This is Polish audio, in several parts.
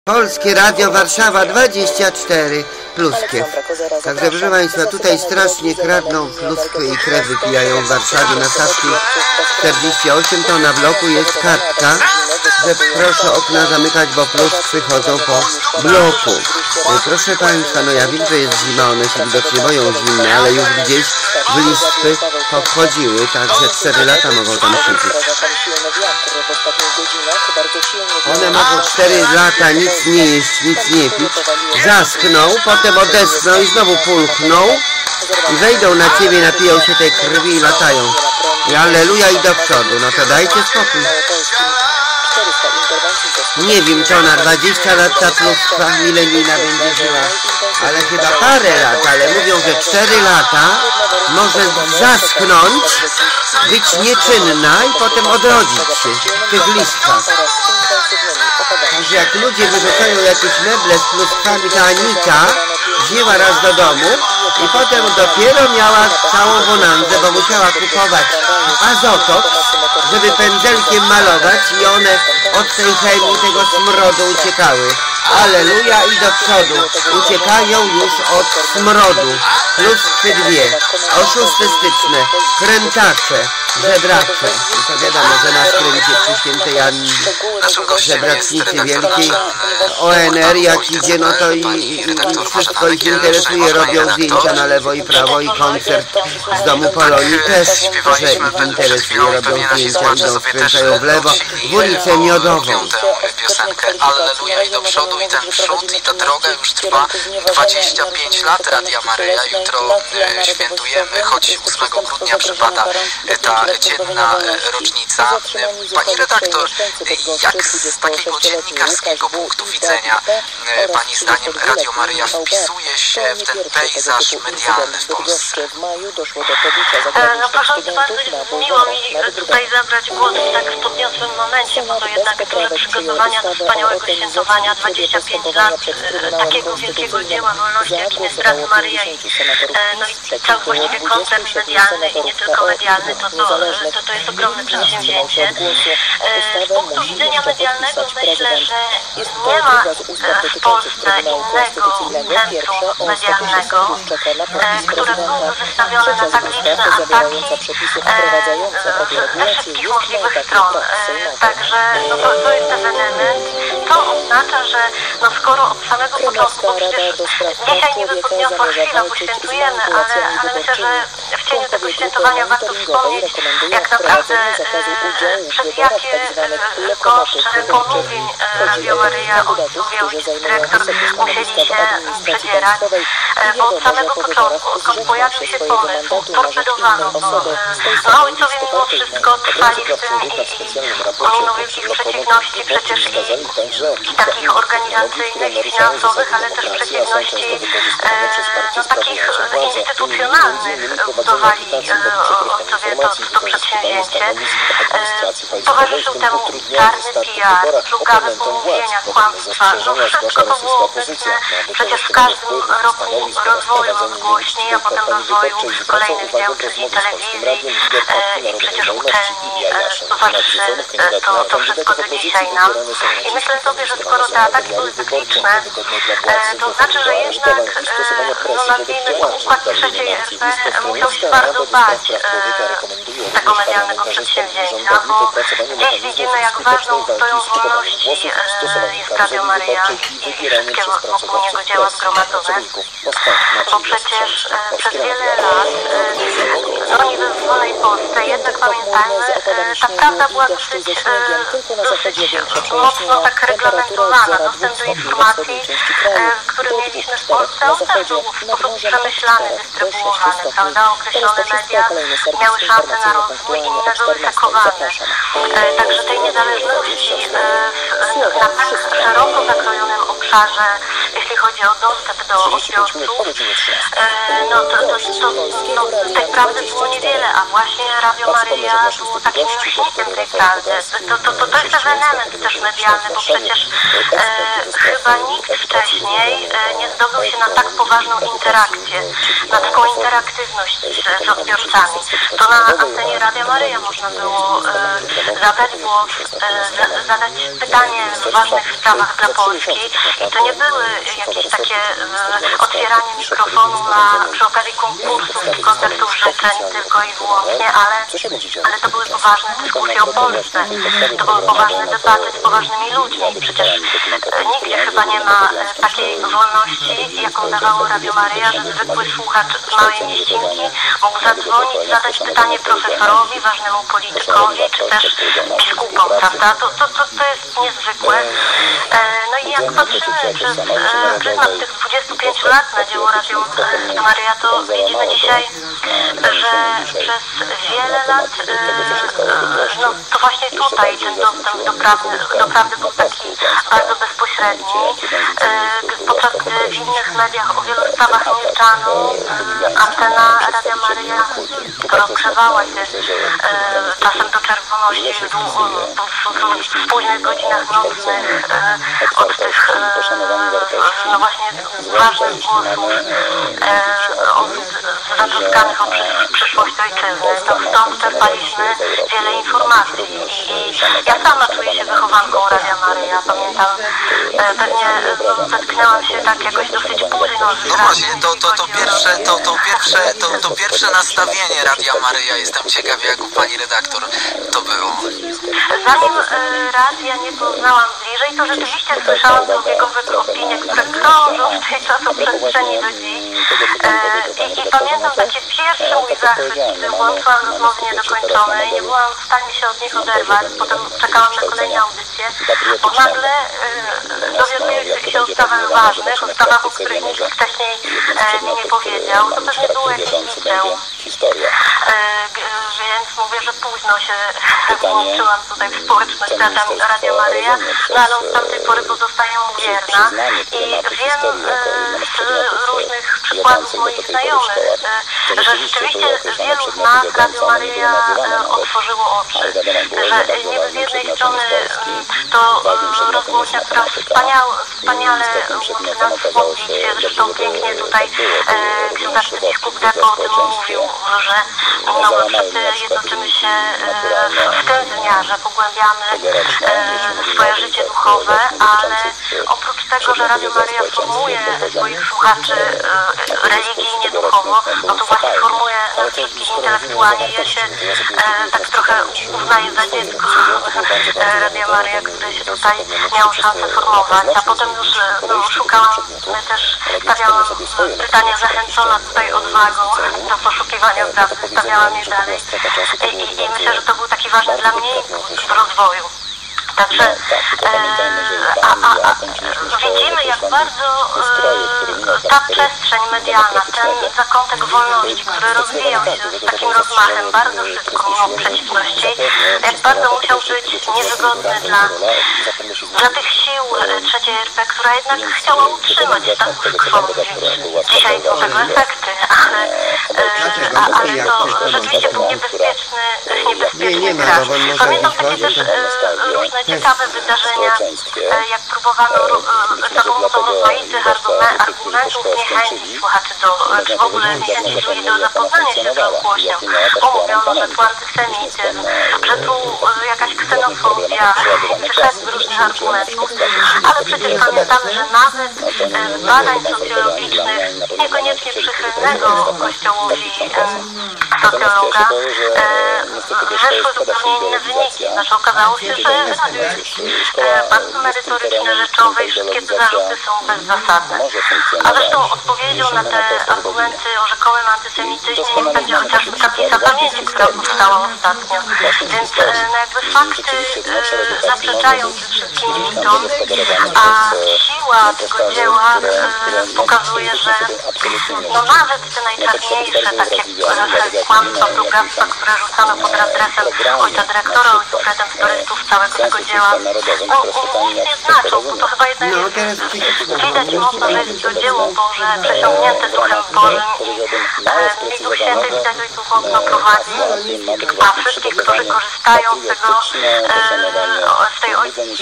Polskie Radio Warszawa 24 Pluskiew. Także proszę Państwa, tutaj strasznie kradną pluskę i krew wypijają w Warszawie na Saskiej 48. To na bloku jest kartka, że proszę okna zamykać, bo pluskwy chodzą po bloku. Proszę Państwa, no ja wiem, że jest zima, one się widocznie boją zimne, ale już gdzieś w listwy powchodziły, także 4 lata mogą tam siedzieć. One mogą 4 lata nic nie jeść, nic nie pić, zaschną, potem odeschną i znowu pulchną i wejdą na ciebie, napiją się tej krwi i latają. I alleluja i do przodu. No to dajcie spokój. Nie wiem, to na 20 lat ta pluskwa milenijna będzie żyła, ale chyba parę lat, ale mówią, że 4 lata może zaschnąć, być nieczynna i potem odrodzić się w tych listwach. Także jak ludzie wyrzucają jakieś meble z pluskwami, to Anika wzięła raz do domu i potem dopiero miała całą bonanzę, bo musiała kupować azotoks, żeby pędzelkiem malować i one od tej chemii, tego smrodu uciekały. Alleluja i do przodu. Uciekają już od smrodu. Pluskwy dwie, oszustystyczne, krętacze, żebracze. I to wiadomo, że na skręcie przy świętej Annie, żebracznicy wielkiej, ONR jak idzie, no to i wszystko ich interesuje, robią zdjęcia na lewo i prawo i koncert z Domu Polonii też, że ich interesuje, robią zdjęcia, idą, skręcają w lewo, w ulicę Miodową. Piosenkę Alleluja i do przodu i ten przód i ta droga już trwa 25 lat Radia Maryja. Jutro świętujemy, choć 8 grudnia przypada ta dzienna rocznica. Pani redaktor, jak z takiego dziennikarskiego punktu widzenia Pani zdaniem Radio Maryja wpisuje się w ten pejzaż medialny w Polsce? No proszę bardzo, miło mi tutaj zabrać głos w tak podniosłym momencie, bo to jednak duże przygotowania do wspaniałego świętowania 25 lat takiego wielkiego dzieła wolności, jakim jest Radio Maryja i cały właściwie koncert medialny i nie tylko medialny, to jest ogromne przedsięwzięcie. Z punktu widzenia medialnego myślę, że nie ma w Polsce innego centrum medialnego, które byłoby wystawione na tak liczne ataki ze wszystkich możliwych stron. Także to jest ewenement. To oznacza, że skoro od samego początku, bo przecież dzisiaj niby podniosła chwila, bo świętujemy, ale myślę, że w cieniu tego świętowania warto wspomnieć, jak naprawdę przez jakie gorsze pomówień Radio Maryja oddział dyrektor musieli się przedzierać, bo od samego początku, odkąd pojawił się pomysł, torpedowano go. Ojcowie mimo wszystko trwali w tym i pomimo wielkich przeciwności przecież i takich organizacyjnych i finansowych, ale też przeciwności takich instytucjonalnych budowali ojcowie to przedsięwzięcie. Towarzyszył temu czarny PR, plugawe pomówienia, kłamstwa. Wszystko to było obecne przecież w każdym roku rozwoju rozgłośni, a potem rozwoju kolejnych dział, czyli telewizji i przecież uczelni, towarzyszy to wszystko do dzisiaj nam. I myślę sobie, że skoro te ataki były cykliczne, to znaczy, że jednak nazwijmy układ trzeciej RP musiał się bardzo bać tego medialnego przedsięwzięcia, bo dziś widzimy, jak ważną stoją wolności jest Radio Maryja i wszystkie wokół niego dzieła zgromadzone, bo przecież przez wiele lat niby w wolnej Polsce, jednak pamiętajmy, ta prawda była dosyć mocno tak reglamentowana. Dostęp do informacji, który mieliśmy w Polsce, on też był w sposób przemyślany, dystrybuowany, prawda? Określone media miały szansę na rozwój, inne były sekowane. Także tej niezależności na tak szeroko zakrojonym obszarze obszarze, jeśli chodzi o dostęp do odbiorców, no to tej prawdy było niewiele, a właśnie Radio Maryja było takim nośnikiem tej prawdy. To jest też element też medialny, bo przecież chyba nikt wcześniej nie zdobył się na tak poważną interakcję, na taką interaktywność z odbiorcami. To na antenie Radia Maryja można było zabrać głos, zadać pytanie w ważnych sprawach dla Polski i to nie były jakieś takie otwieranie mikrofonu przy okazji konkursów czy koncertów życzeń tylko i wyłącznie, ale to były poważne dyskusje o Polsce, to były poważne debaty z poważnymi ludźmi. Przecież nigdzie chyba nie ma takiej wolności, jaką dawało Radio Maryja, że zwykły słuchacz z małej mieścinki mógł zadzwonić, zadać pytanie profesorowi, ważnemu politykowi, czy też biskupom, prawda? To jest niezwykłe. No i jak patrzymy przez pryzmat tych 25 lat na dzieło Radio Maryja, to widzimy dzisiaj, że przez wiele lat no to właśnie tutaj ten dostęp do prawdy był taki bardzo bezpośredni. Podczas gdy w innych mediach o wielu sprawach milczano, antena Radia Maryja rozgrzewała się czasem do czerwoności w późnych godzinach nocnych od tych no właśnie ważnych głosów osób zatroskanych o przyszłość ojczyzny. To stąd czerpaliśmy wiele informacji i ja sama czuję się wychowanką Radia Maryja. Pamiętam, pewnie zetknęłam się tak jakoś dosyć późno. No właśnie, to pierwsze nastawienie Radia Maryja. Jestem ciekaw, jak u pani redaktor to było. Zanim radia nie poznałam bliżej, to rzeczywiście słyszałam drugiego opinie, które krążą w tej czasoprzestrzeni do dziś. I pamiętam taki pierwszy mój zachwyt, kiedy włączyłam rozmowy niedokończone i nie byłam w stanie się od nich oderwać. Potem czekałam na kolejne audycje, bo nagle dowiaduję się o sprawach ważnych, o sprawach, o których nikt wcześniej mi nie powiedział. To pewnie było jakieś liceum. Więc mówię, że późno się włączyłam tutaj w społeczność Radia Maryja, no ale od tamtej pory pozostaję mu wierna i wiem z różnych przykładów moich znajomych, że rzeczywiście wielu z nas Radio Maryja otworzyło oczy, że niby z jednej strony to rozgłośnia, która wspaniale łączy nas w modlitwie, zresztą pięknie tutaj ksiądz arcybiskup Depo o tym mówił, że no wszyscy jednoczymy się w tym wymiarze, pogłębiamy swoje życie duchowe, ale oprócz tego, że Radio Maryja formuje swoich słuchaczy religijnie, duchowo, no to właśnie formuje nas wszystkich intelektualnie. Ja się tak trochę uznaję za dziecko Radia Maryja, które się tutaj miało szansę formować, a potem już szukałam, też stawiałam pytania zachęcona tutaj odwagą do poszukiwania prawdy, stawiałam je dalej i myślę, że to był taki ważny dla mnie impuls w rozwoju. Także widzimy, jak bardzo ta przestrzeń medialna, ten zakątek wolności, który rozwijał się z takim rozmachem bardzo szybko mimo przeciwności, jak bardzo musiał być niewygodny dla tych sił III RP, która jednak chciała utrzymać status quo. Dzisiaj są tego efekty, ale to rzeczywiście był niebezpieczny kraj. Pamiętam takie też różne ciekawe wydarzenia, jak próbowano za pomocą rozmaitych argumentów zniechęcić słuchaczy czy w ogóle zniechęcić ludzi do zapoznania się z rozgłośnią. Mówiono, że tu antysemityzm, że tu jakaś ksenofobia, szereg różnych argumentów, ale przecież pamiętamy, że nawet z badań socjologicznych niekoniecznie przychylnego Kościołowi socjologa wyszły zupełnie inne wyniki. Znaczy okazało się, że radio jest bardzo merytoryczne, rzeczowe i wszystkie te zarzuty są bezzasadne. A zresztą odpowiedzią na te argumenty o rzekomym antysemityzmie niech będzie chociażby kaplica pamięci, która powstała ostatnio. Więc no jakby fakty zaprzeczają tym wszystkim mitom, a siła tego dzieła pokazuje, że no nawet te najczarniejsze takie kłamstwa, plugawstwa, które rzucano pod adresem ojca dyrektora, ojców redemptorystów całego tego dzieła, no nic nie znaczą, bo to chyba jednak widać mocno, że jest to dzieło Boże, przesiągnięte Duchem Bożym i Duch Święty widać ojców mocno prowadzi, a wszystkich, którzy korzystają z tego, z tej ojcowskiej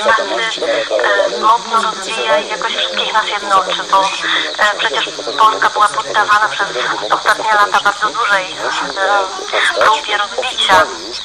mocno rozwija i jakoś wszystkich nas jednoczy, bo przecież Polska była poddawana przez ostatnie lata bardzo dużej próbie rozbicia,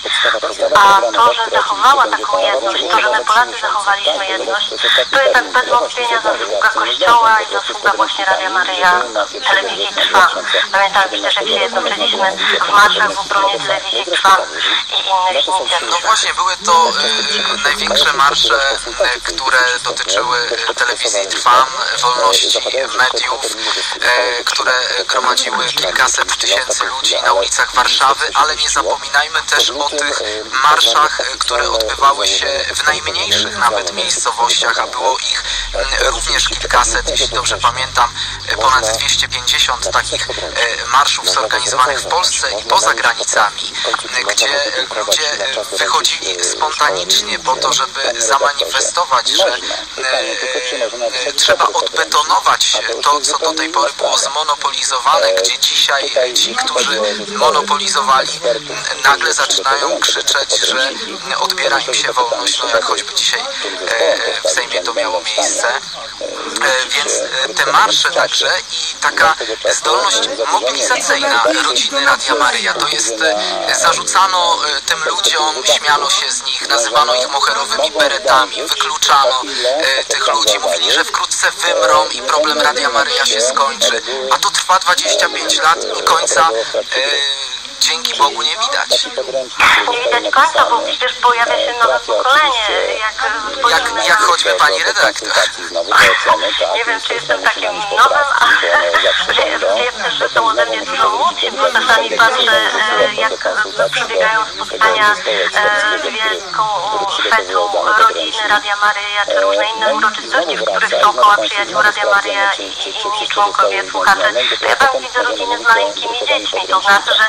a to, że zachowała taką jedność, to, że my Polacy zachowaliśmy jedność, to jest tak bez wątpienia zasługa Kościoła i zasługa właśnie Radia Maryja, telewizji Trwam. Pamiętam przecież, jak się jednoczyliśmy w marszach w obronie telewizji Trwam i innych inicjatyw. No właśnie, były to największe marsze, które dotyczyły telewizji Trwam, wolności mediów, które gromadziły kilkaset tysięcy ludzi na ulicach Warszawy, ale nie zapominajmy też o tych marszach, które odbywały się w najmniejszych nawet miejscowościach, a było ich również kilkaset, jeśli dobrze pamiętam, ponad 250 takich marszów zorganizowanych w Polsce i poza granicami, gdzie ludzie wychodzili spontanicznie po to, żeby zamanifestować, że trzeba odbetonować to, co do tej pory było zmonopolizowane, gdzie dzisiaj ci, którzy monopolizowali, nagle zaczynają krzyczeć, że odbiera im się wolność, no jak choćby dzisiaj w Sejmie to miało miejsce. Więc te marsze także i taka zdolność mobilizacyjna rodziny Radia Maryja, to jest, zarzucano tym ludziom, śmiano się z nich, nazywano ich moherowymi beretami, wykluczano tych ludzi, mówili, że wkrótce wymrą i problem Radia Maryja się skończy, a to trwa 25 lat i końca dzięki Bogu nie widać. Nie widać końca, bo przecież pojawia się nowe pokolenie. Jak choćby pani redaktor. Nie wiem, czy jestem takim nowym, ale wiem też, że są ode mnie dużo młodsi, bo czasami patrzę, jak przebiegają spotkania z wielką fetą rodziny Radia Maryja, czy różne inne uroczystości, w których są koła przyjaciół Radia Maryja i inni członkowie, słuchacze. To ja tam widzę rodziny z maleńkimi dziećmi, to znaczy, że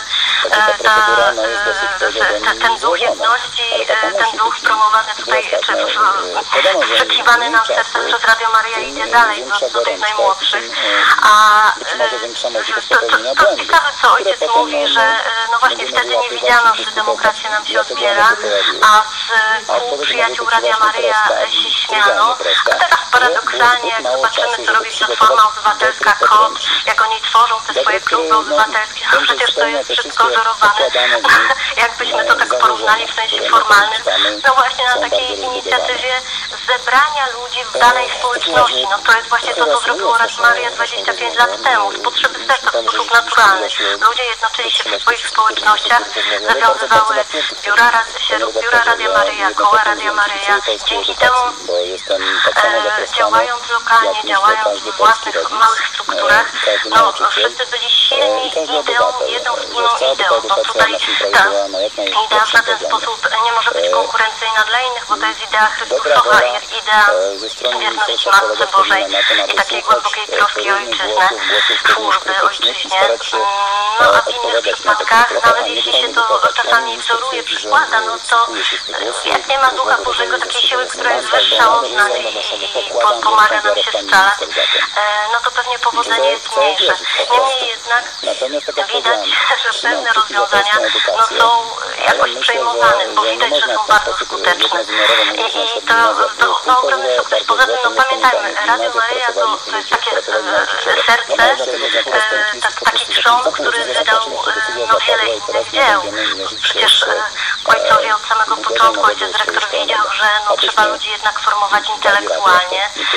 ten duch jedności, ten duch promowany tutaj, czy wstrzykiwany nam w sercach przez Radio Maryja idzie dalej do tych najmłodszych. A to ciekawe, co ojciec mówi, że no właśnie wtedy nie widziano, że demokracja nam się odbiera, a z kół przyjaciół Radia Maryja się śmiano. A teraz paradoksalnie, jak zobaczymy, co robi Platforma Obywatelska, KOT, jak oni tworzą te swoje kluby obywatelskie, no przecież to jest wszystko żerowane. Jakbyśmy to tak porównali w sensie formalnym, no właśnie na takiej inicjatywie zebrania ludzi w danej społeczności. No to jest właśnie to, co zrobiło Radio Maryja 25 lat temu, z potrzeby serca, w sposób naturalny. Ludzie jednoczyli się w swoich społecznościach, zawiązywały biura Radia Maryja, koła Radia Maryja. Dzięki temu działając lokalnie, działając w własnych małych strukturach, no wszyscy byli silni ideą, jedną wspólną ideą. No tutaj ta idea w żaden sposób nie może być konkurencyjna dla innych, bo to jest idea Chrystusowa, idea wierności Matce Bożej i takiej głębokiej troski o ojczyznę, służby ojczyźnie. No a w innych przypadkach, nawet jeśli się to czasami wzoruje, przykłada, no to jak nie ma Ducha Bożego, takiej siły, która jest wyższa od nas i pomaga nam się scalać, no to pewnie powodzenie jest mniejsze. Niemniej jednak widać, że pewne rozwiązania no, są jakoś przejmowane, bo widać, że są bardzo skuteczne. I to ogromny sukces. Poza tym, no pamiętajmy, Radio Maryja to jest takie serce, taki trzon, który wydał no, wiele innych dzieł. Przecież ojcowie od samego początku, ojciec dyrektor wiedział, że no, trzeba ludzi jednak formować intelektualnie. No i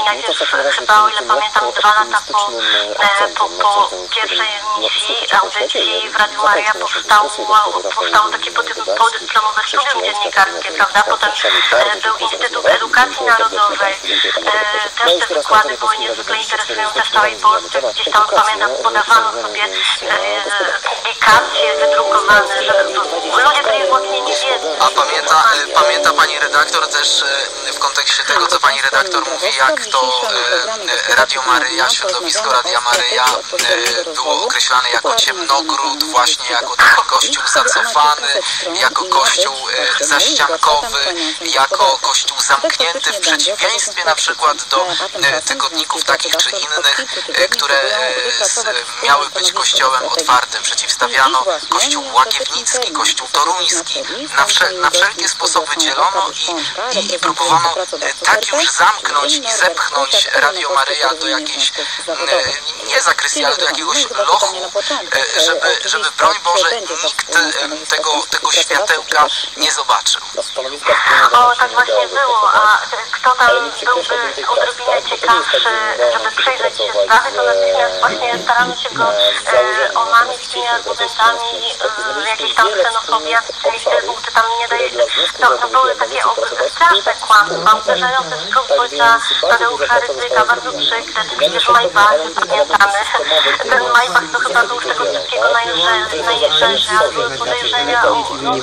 najpierw chyba, o ile pamiętam, 2 lata po pierwszej emisji audycji w Radiu Maryja powstało takie podyplomowe studium dziennikarskie, prawda? Potem był Instytut Edukacji Narodowej. Też te wykłady były niezwykle interesujące w całej Polsce. Gdzieś tam, pamiętam, podawano sobie publikacje wydrukowane, że ludzie byli właśnie niewiedzy. A pamięta pani redaktor też w kontekście tego, co pani redaktor mówi, jak to Radio Maryja, środowisko Radia Maryja było określane jako ciemnogród, właśnie jako taki kościół zacofany, jako kościół zaściankowy, jako kościół zamknięty, w przeciwieństwie na przykład do tygodników takich czy innych, które miały być kościołem otwartym. Przeciwstawiano kościół łagiewnicki, kościół toruński. Na wszelkie sposoby dzielono i próbowano tak już zamknąć i zepchnąć Radio Maryja do jakiejś, nie zakrystii, ale do jakiegoś lochu, żeby broń Boże nikt tego światełka nie zobaczył. O, tak właśnie było, a kto tam byłby odrobinę ciekawszy, żeby przyjrzeć się sprawy, to natychmiast właśnie staramy się go omamić tymi argumentami jakiejś tam ksenofobii, antysemityzmu, czy tam nie daje, to były takie straszne kłamstwa, uderzające w skrót ojca Tadeusza Rydzyka, bardzo przykre, przecież Maybach, pamiętamy, ten Maybach to chyba był z tego wszystkiego najlżejszy, ale były podejrzenia o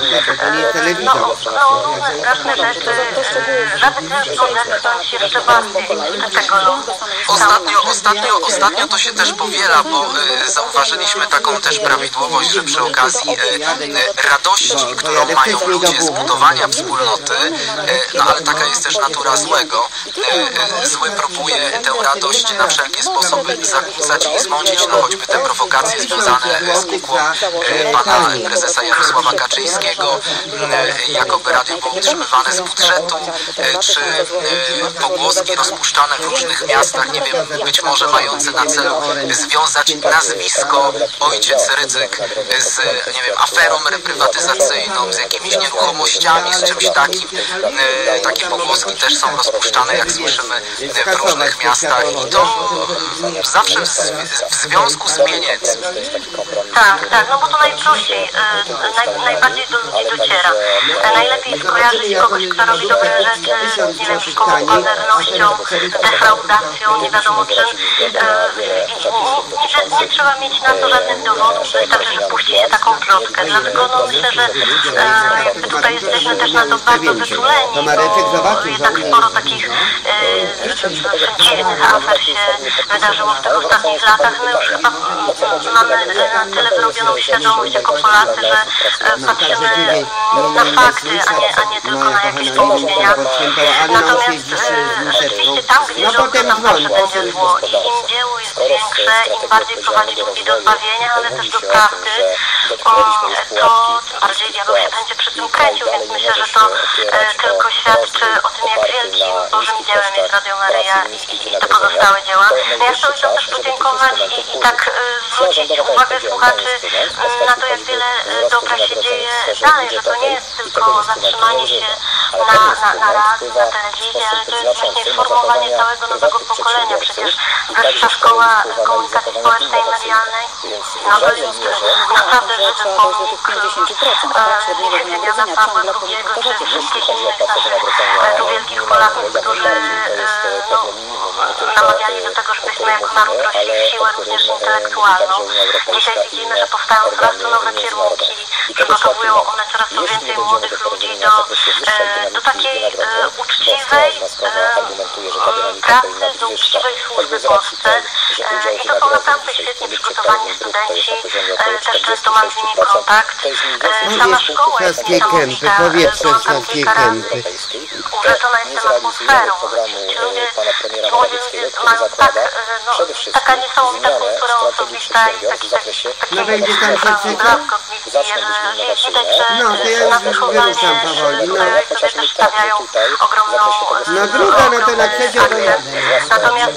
różne straszne rzeczy, żeby tylko zepchnąć jeszcze bardziej tego lochu. Ostatnio to się też powiela, bo zauważyliśmy taką też prawidłowość, że przy okazji radości, którą mają ludzie z budowania wspólnoty, no ale taka jest też natura złego. Zły próbuje tę radość na wszelkie sposoby zakłócać i zmącić, no choćby te prowokacje związane z kukłą pana prezesa Jarosława Kaczyńskiego, jakoby radio było utrzymywane z budżetu, czy pogłoski rozpuszczane w różnych miastach, nie wiem, być może mające na celu związać nazwisko ojciec Rydzyk z, nie wiem, aferą reprywatyzacyjną, z jakimiś nieruchomościami, z czymś takim. Takie pogłoski też są rozpuszczane, jak słyszymy, w różnych miastach i to zawsze w związku z pieniędzmi. Tak, no bo to najprościej, najbardziej do ludzi dociera. Najlepiej skojarzyć kogoś, kto robi dobre rzeczy, nie wiem, szkołą, pazernością, defraudacją, nie wiadomo czym. Nie trzeba mieć na to żadnych dowodów, wystarczy, że puści się taką plotkę. Dlatego no, myślę, że jakby tutaj jesteśmy też na to bardzo wyczuleni, bo jednak sporo takich dziwnych afer się wydarzyło w tych ostatnich latach. My już chyba mamy na tyle wyrobioną świadomość jako Polacy, że patrzymy na fakty, a nie tylko na jakieś pomówienia. Natomiast rzeczywiście tam, gdzie żonka, tam zawsze będzie zło i im dzieło jest większe, im bardziej prowadzi ludzi do zbawienia, ale też do prawdy, to tym bardziej diabeł się będzie przy tym kręcił, więc myślę, że to tylko świadczy o tym, jak wielkim Bożym dziełem jest Radio Maryja i te pozostałe dzieła. Ja chciałam też podziękować i tak zwrócić uwagę słuchaczy na to, jak wiele dobra się dzieje dalej, że to nie jest tylko zatrzymanie się na radiu, na telewizji, ale to jest właśnie formowanie całego nowego pokolenia. Przecież Wyższa Szkoła Komunikacji Społecznej i Medialnej to jest naprawdę żywy pomnik Jana Pawła II czy wszystkich innych naszych tu wielkich Polaków, którzy namawiali do tego, żebyśmy jako naród rośli w siłę również intelektualną. Dzisiaj widzimy, że powstają coraz to nowe kierunki, przygotowują one coraz to więcej młodych ludzi do takiej uczciwej pracy, do uczciwej służby Polsce. I to są naprawdę świetnie przygotowani studenci, też często mam z nimi kontakt. Sama szkoła jest niesamowita, byłam tam kilka razy. Urzeczona jestem atmosferą. Ci ludzie, młodzi ludzie mają taka niesamowita kultura osobista i taki blask od widać, że na wychowanie sobie też stawiają ogromną akcję. Natomiast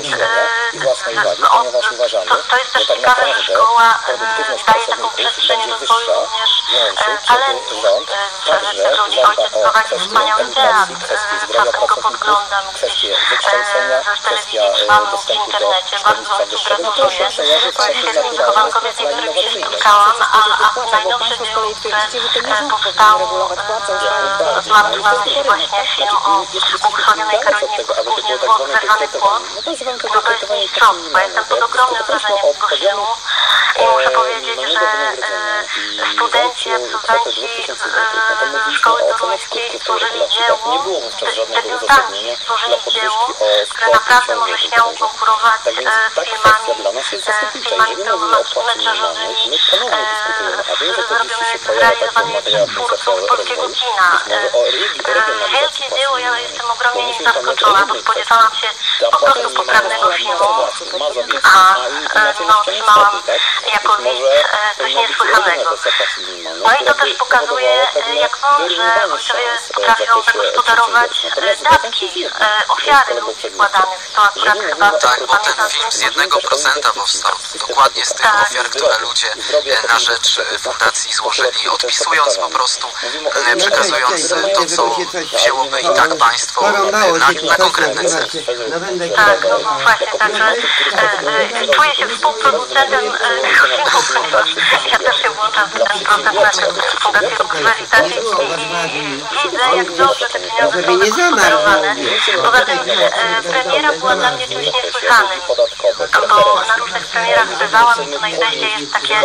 to jest też ciekawe, że szkoła daje taką przestrzeń rozwoju również talentów tych ludzi. Ojciec ojciec prowadzi wspaniały teatr, czasem go podglądam gdzieś w telewizji trwam lub w internecie, bardzo ojcu gratuluję. Świetni wychowankowie, z którymi się spotkałam, a najnowsze dzieło, które powstało od lat ma myśli właśnie film o błogosławionej Karolinie Koskudzie, Zerwany płot. No to jest mistrzostwo. Jestem pod ogromnym wrażeniem tego filmu i muszę powiedzieć, że studenci, absolwenci szkoły toruńskiej stworzyli dzieło, debiutanci stworzyli dzieło, które naprawdę może śmiało konkurować z filmami pełnometrażowymi, zrealizowanymi przez twórców polskiego kina. Wielkie dzieło, ja jestem ogromnie zaskoczona, bo spodziewałam się po prostu poprawnego filmu, a otrzymałam jako widz coś niesłychanego. No i to też pokazuje, jak mądrze ojcowie potrafią zagospodarować datki, ofiary ludzi wkładanych. To akurat chyba... Tak, bo ten film z 1% powstał dokładnie z tych ofiar, które ludzie na rzecz fundacji złożyli, odpisując po prostu, przekazując to, co wzięłoby i tak państwo na konkretny cel. Tak, no właśnie, także czuję się współproducentem tego filmu, ponieważ ja też się włączam w ten proces na Fundacji Lux Veritatis i widzę, jak dobrze te pieniądze są zagospodarowane. Poza tym premiera była dla mnie czymś niesłychanym, bo na różnych premierach bywałam i to najczęściej jest takie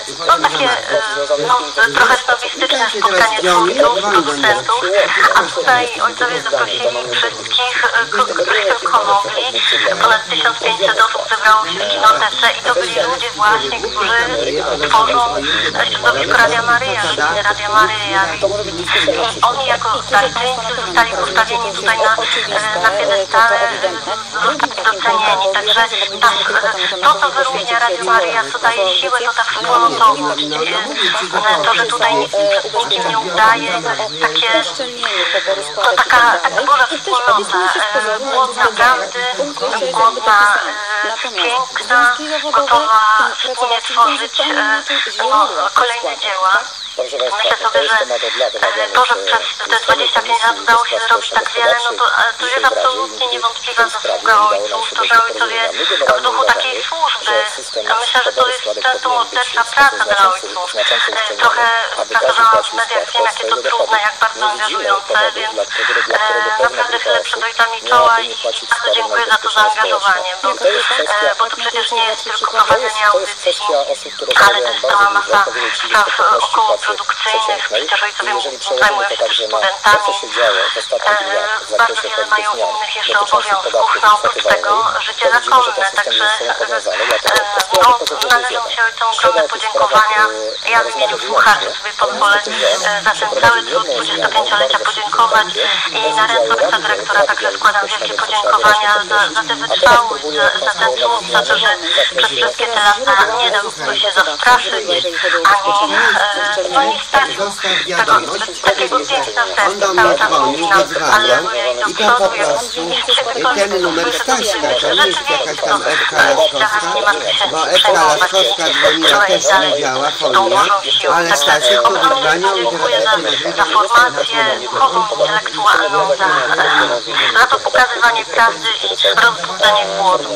trochę snobistyczne spotkanie twórców, producentów, a tutaj ojcowie zaprosili wszystkich, których tylko mogli. Ponad 1500 osób zebrało się w kinotece i to byli ludzie właśnie, którzy tworzą środowisko Radia Maryja, rodziny Radia Maryja. Oni jako darczyńcy zostali postawieni tutaj na piedestale, zostali docenieni. Także to, co wyróżnia Radio Maryja, co daje siłę, to ta wspólnotowość. To, że tutaj nic przed nikim nie udaje, to taka duża wspólnota, głodna prawdy, głodna piękna, gotowa wspólnie tworzyć kolejne dzieła. Myślę sobie, że to, że przez te 25 lat udało się zrobić tak wiele, no to jest absolutnie niewątpliwa zasługa ojców, to, że ojcowie w duchu takiej służby, myślę, że to jest często mordercza praca dla ojców. Trochę pracowałam w mediach, wiem, jakie to trudne, jak bardzo angażujące, więc naprawdę chylę przed ojcami czoła i bardzo dziękuję za to zaangażowanie, bo to przecież nie jest tylko prowadzenie audycji, ale też cała masa spraw około produkcyjnych, przecież ojcowie zajmują się też studentami, bardzo wiele mają innych jeszcze obowiązków, no oprócz tego życie zakonne, także należą się ojcom ogromne podziękowania. Ja w imieniu słuchaczy sobie pozwolę za ten cały trud 25-lecia podziękować i na ręce ojca dyrektora także składam wielkie podziękowania za tę wytrwałość, za ten trud, za to, że przez wszystkie te lata nie dał się zastraszyć, ani nie stracił takiego piękna serca, cały czas mówi nam alleluja i do przodu, ten numer Staśka, to nie jest jakaś tam Ewka Laszkowska, bo Ewka Laszkowska dzwoniła, też nie działa, folia, ale Stasiek to wyzwania literatury za formację duchową, intelektualną, za to pokazywanie prawdy i rozbudzenie głodu.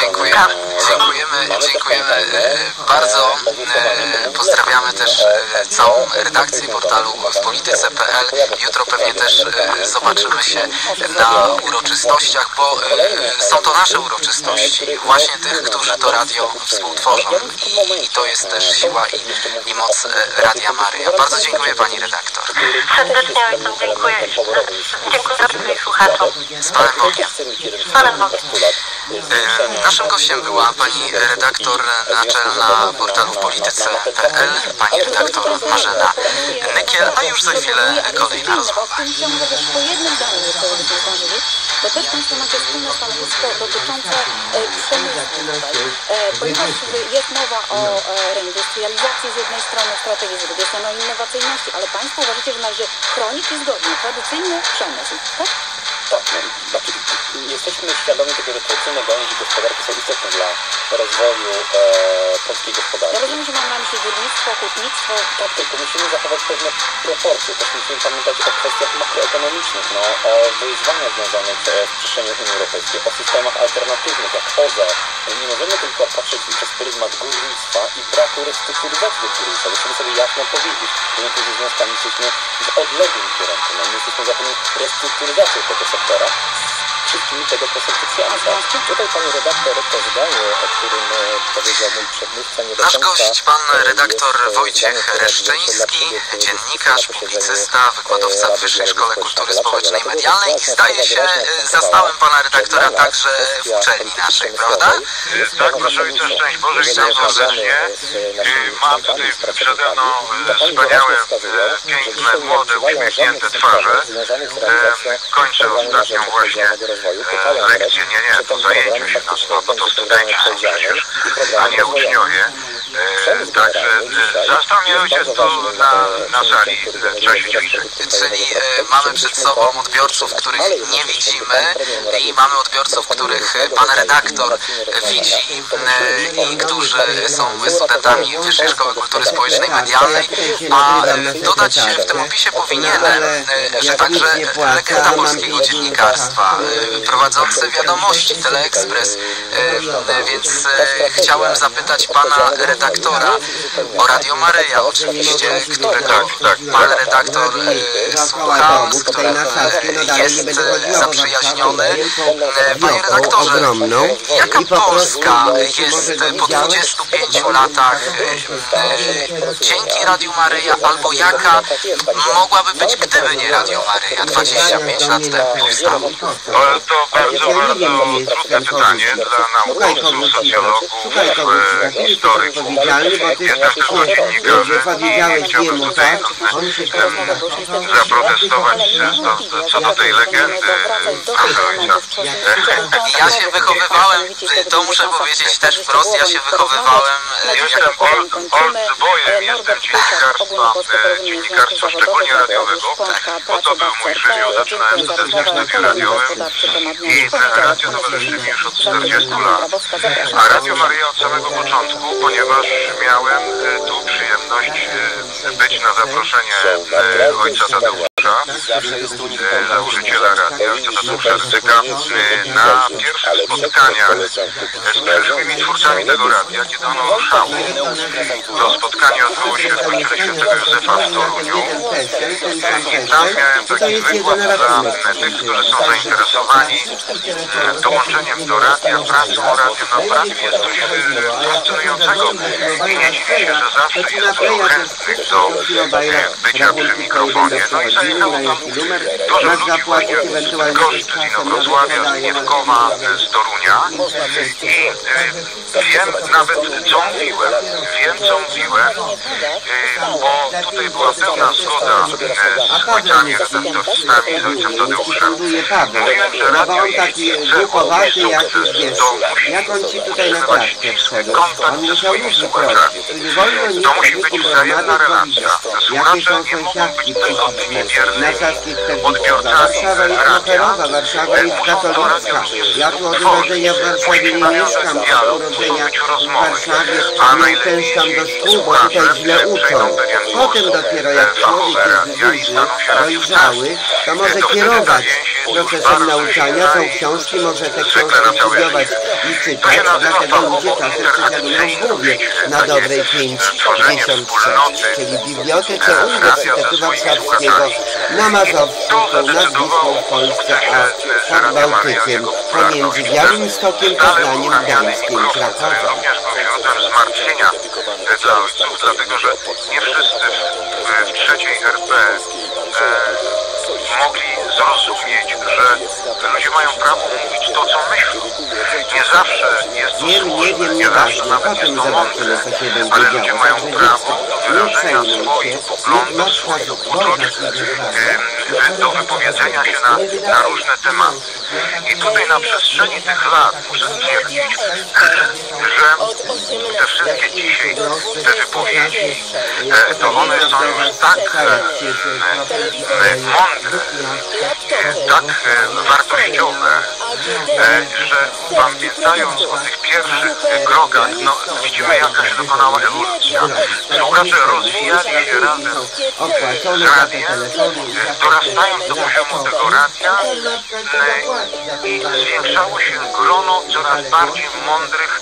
Dziękujemy bardzo. Pozdrawiamy też całą redakcję portalu wpolityce.pl. Jutro pewnie też zobaczymy się na uroczystościach, bo są to nasze uroczystości, właśnie tych, którzy to radio współtworzą. I to jest też siła i moc Radia Maryja. Bardzo dziękuję pani redaktor. Serdecznie ojcom dziękuję. Dziękuję słuchaczom. Z Panem Bogiem. Z Panem Bogiem. Naszym gościem była pani redaktor naczelna portalu wpolityce.pl, pani redaktor Marzena Nykiel, a już za chwilę kolejna rozmowa. Chciałam też po jednym zdaniu jeszcze zdążyć, bo też Państwo macie wspólne stanowisko dotyczące przemysłu tutaj, ponieważ jest mowa o reindustrializacji z jednej strony, strategii, z drugiej strony o innowacyjności, ale Państwo uważacie, że należy chronić i zgodnie tradycyjny przemysł, tak? Tak, no, znaczy jesteśmy świadomi tego, że tradycyjne gałęzie gospodarki są istotne dla rozwoju polskiej gospodarki. Ja rozumiem, że mam na myśli górnictwo, hutnictwo. Tak, tylko musimy zachować pewne proporcje. Też musimy pamiętać o kwestiach makroekonomicznych, o wyzwaniach związanych z przestrzenią Unii Europejskiej, o systemach alternatywnych jak OZE. Nie możemy tylko patrzeć przez pryzmat górnictwa i braku restrukturyzacji tego górnictwa. Musimy sobie jasno powiedzieć, że my ze związkami jesteśmy w odległym kierunku. My jesteśmy za pewną restrukturyzacją tego sektora. Wszystkimi tego konsekwencjami. Tutaj pani redaktor to zdanie, o którym powiedział mój przedmówca, nie do Nasz końca gość, pan redaktor Wojciech Reszczyński, dziennikarz, publicysta, wykładowca w Wyższej Szkole Kultury Społecznej i Medialnej i zdaje się, zastałem pana redaktora także w uczelni naszej, prawda? Tak, proszę ojca, szczęść Boże, witam serdecznie. Mam tutaj przede mną wspaniałe, piękne, młode, uśmiechnięte twarze. Kończę ostatnią właśnie lekcję, nie, to zajęcie 18, bo to studenci są przecież, a nie uczniowie. Także zastał mnie ojciec tu na sali w czasie ćwiczeń. Czyli mamy przed sobą odbiorców, których nie widzimy i mamy odbiorców, których pan redaktor widzi i którzy są studentami Wyższej Szkoły Kultury Społecznej i Medialnej, a dodać w tym opisie powinienem, że także legenda polskiego dziennikarstwa, prowadzący wiadomości Teleekspres, więc chciałem zapytać pana redaktora o Radio Maryja oczywiście, którego pan redaktor słucha, z którym jest zaprzyjaźniony. Panie redaktorze, jaka Polska jest po 25 latach dzięki Radiu Maryja, albo jaka mogłaby być, gdyby nie Radio Maryja 25 lat temu powstało? To bardzo trudne pytanie dla naukowców, socjologów, historyków. Jestem tylko dziennikarzem i chciałbym tutaj zaprotestować co do tej legendy, proszę ojca. Ja się wychowywałem, to muszę powiedzieć też wprost, ja się wychowywałem... Jestem old boyem, jestem dziennikarstwa szczególnie radiowego, bo to był mój żywioł, zaczynałem w studiu radiowym i radio towarzyszy mi już od 40 lat. A Radio Maryja od samego początku, ponieważ miałem tu przyjemność być na zaproszenie ojca Tadeusza, założyciela radia, ojca Tadeusza Rydzyka, na pierwsze spotkania z przyszłymi twórcami tego radia, kiedy ono ruszało. To spotkanie odbyło się w kościele świętego Józefa w Toruniu i tam miałem taki wykład dla tych, którzy są zainteresowani dołączeniem do radia, pracą radiem. No w radiu jest coś fascynującego i nie dziwię się, że zawsze jest dużo chętnych do bycia przy mikrofonie. No i zajechało tam dużo ludzi właśnie z Bydgoszczy, z Inowrocławia, z Gniewkowa, z Torunia i wiem nawet co mówiłem, bo tutaj była pełna zgoda z ojcami redaktorstwami, z ojcem Tadeuszem. Mówiłem, że radio, jeśli chce odnieść sukces, to musi utrzymywać ścisły kontakt ze swoimi słuchaczami. To musi być wzajemna relacja. Słuchacze nie mogą być bezgodnymi, biernymi odbiorcami radia. Muszą to radio tworzyć. Musi nawiązać dialog, muszą być rozmowy. A najlepiej jeśli słuchacze przejdą pewien głos fachowe radia i staną się radiowcami, to wtedy ta więź jest już bardzo silna i zwykle na całe życie. To się nazywa fachowo interagencyjność, tworzenie wspólnoty radia ze swoimi słuchaczami. To zadecydowało o sukcesie Radia Maryja i jego popularności. Stale uruchamiany mikrofon, który również był źródłem zmartwienia dla ojców, dlatego że nie wszyscy w trzeciej RP mogli zrozumieć, że ludzie mają prawo mówić to, co myślą. Nie zawsze jest to słuszne, nie zawsze nawet jest to mądre, ale ludzie mają prawo wyrażenia swoich poglądów, swoich uczuć, do wypowiedzenia się na różne tematy. I tutaj na przestrzeni tych lat muszę stwierdzić, że te wszystkie dzisiaj te wypowiedzi, to one są już tak mądre, tak wartościowe, że pamiętając o tych pierwszych krokach, no widzimy jaka się dokonała ewolucja. Słuchacze rozwijali się razem z radiem, dorastając do poziomu tego radia i zwiększało się grono coraz bardziej mądrych,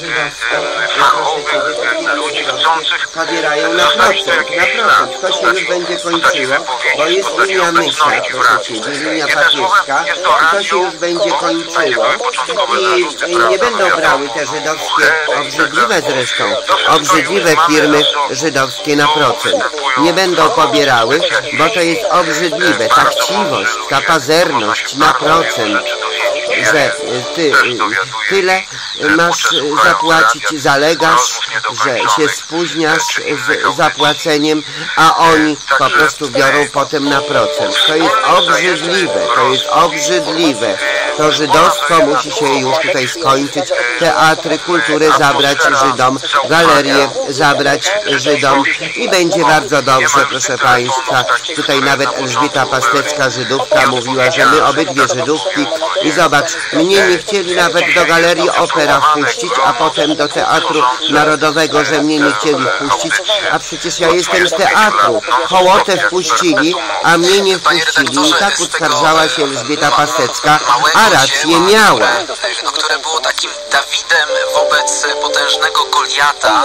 fachowych ludzi chcących zostawić to jakieś ślady, to się już będzie kończyło, bo jest linia mysza, proszę Ciebie, linia papieska, i to się już będzie kończyło i nie będą brały te żydowskie, obrzydliwe zresztą, obrzydliwe firmy żydowskie na procent. Nie będą pobierały, bo to jest obrzydliwe, ta chciwość, ta pazerność na procent, że ty tyle masz zapłacić, zalegasz, że się spóźniasz z zapłaceniem, a oni po prostu biorą potem na procent. To jest obrzydliwe, to jest obrzydliwe. To żydostwo musi się już tutaj skończyć. Teatry, kulturę zabrać Żydom, galerie zabrać Żydom i będzie bardzo dobrze, proszę Państwa. Tutaj nawet Elżbieta Pastecka, Żydówka, mówiła, że my obydwie Żydówki i zobacz, mnie nie chcieli nawet do Galerii Opera wpuścić, a potem do Teatru Narodowego, że mnie nie chcieli wpuścić, a przecież ja jestem z teatru. Hołotę wpuścili, a mnie nie wpuścili. I tak uskarżała się Elżbieta Pastecka, a rację miała. Które było takim Dawidem wobec potężnego Goliata.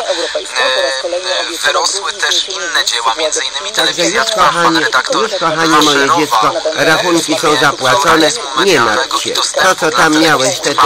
Wyrosły też inne dzieła, między innymi telewizja Trwa, pan redaktor. Już, kochanie moje dziecko, rachunki są zapłacone, nie martw się. To, co tam miałeś, te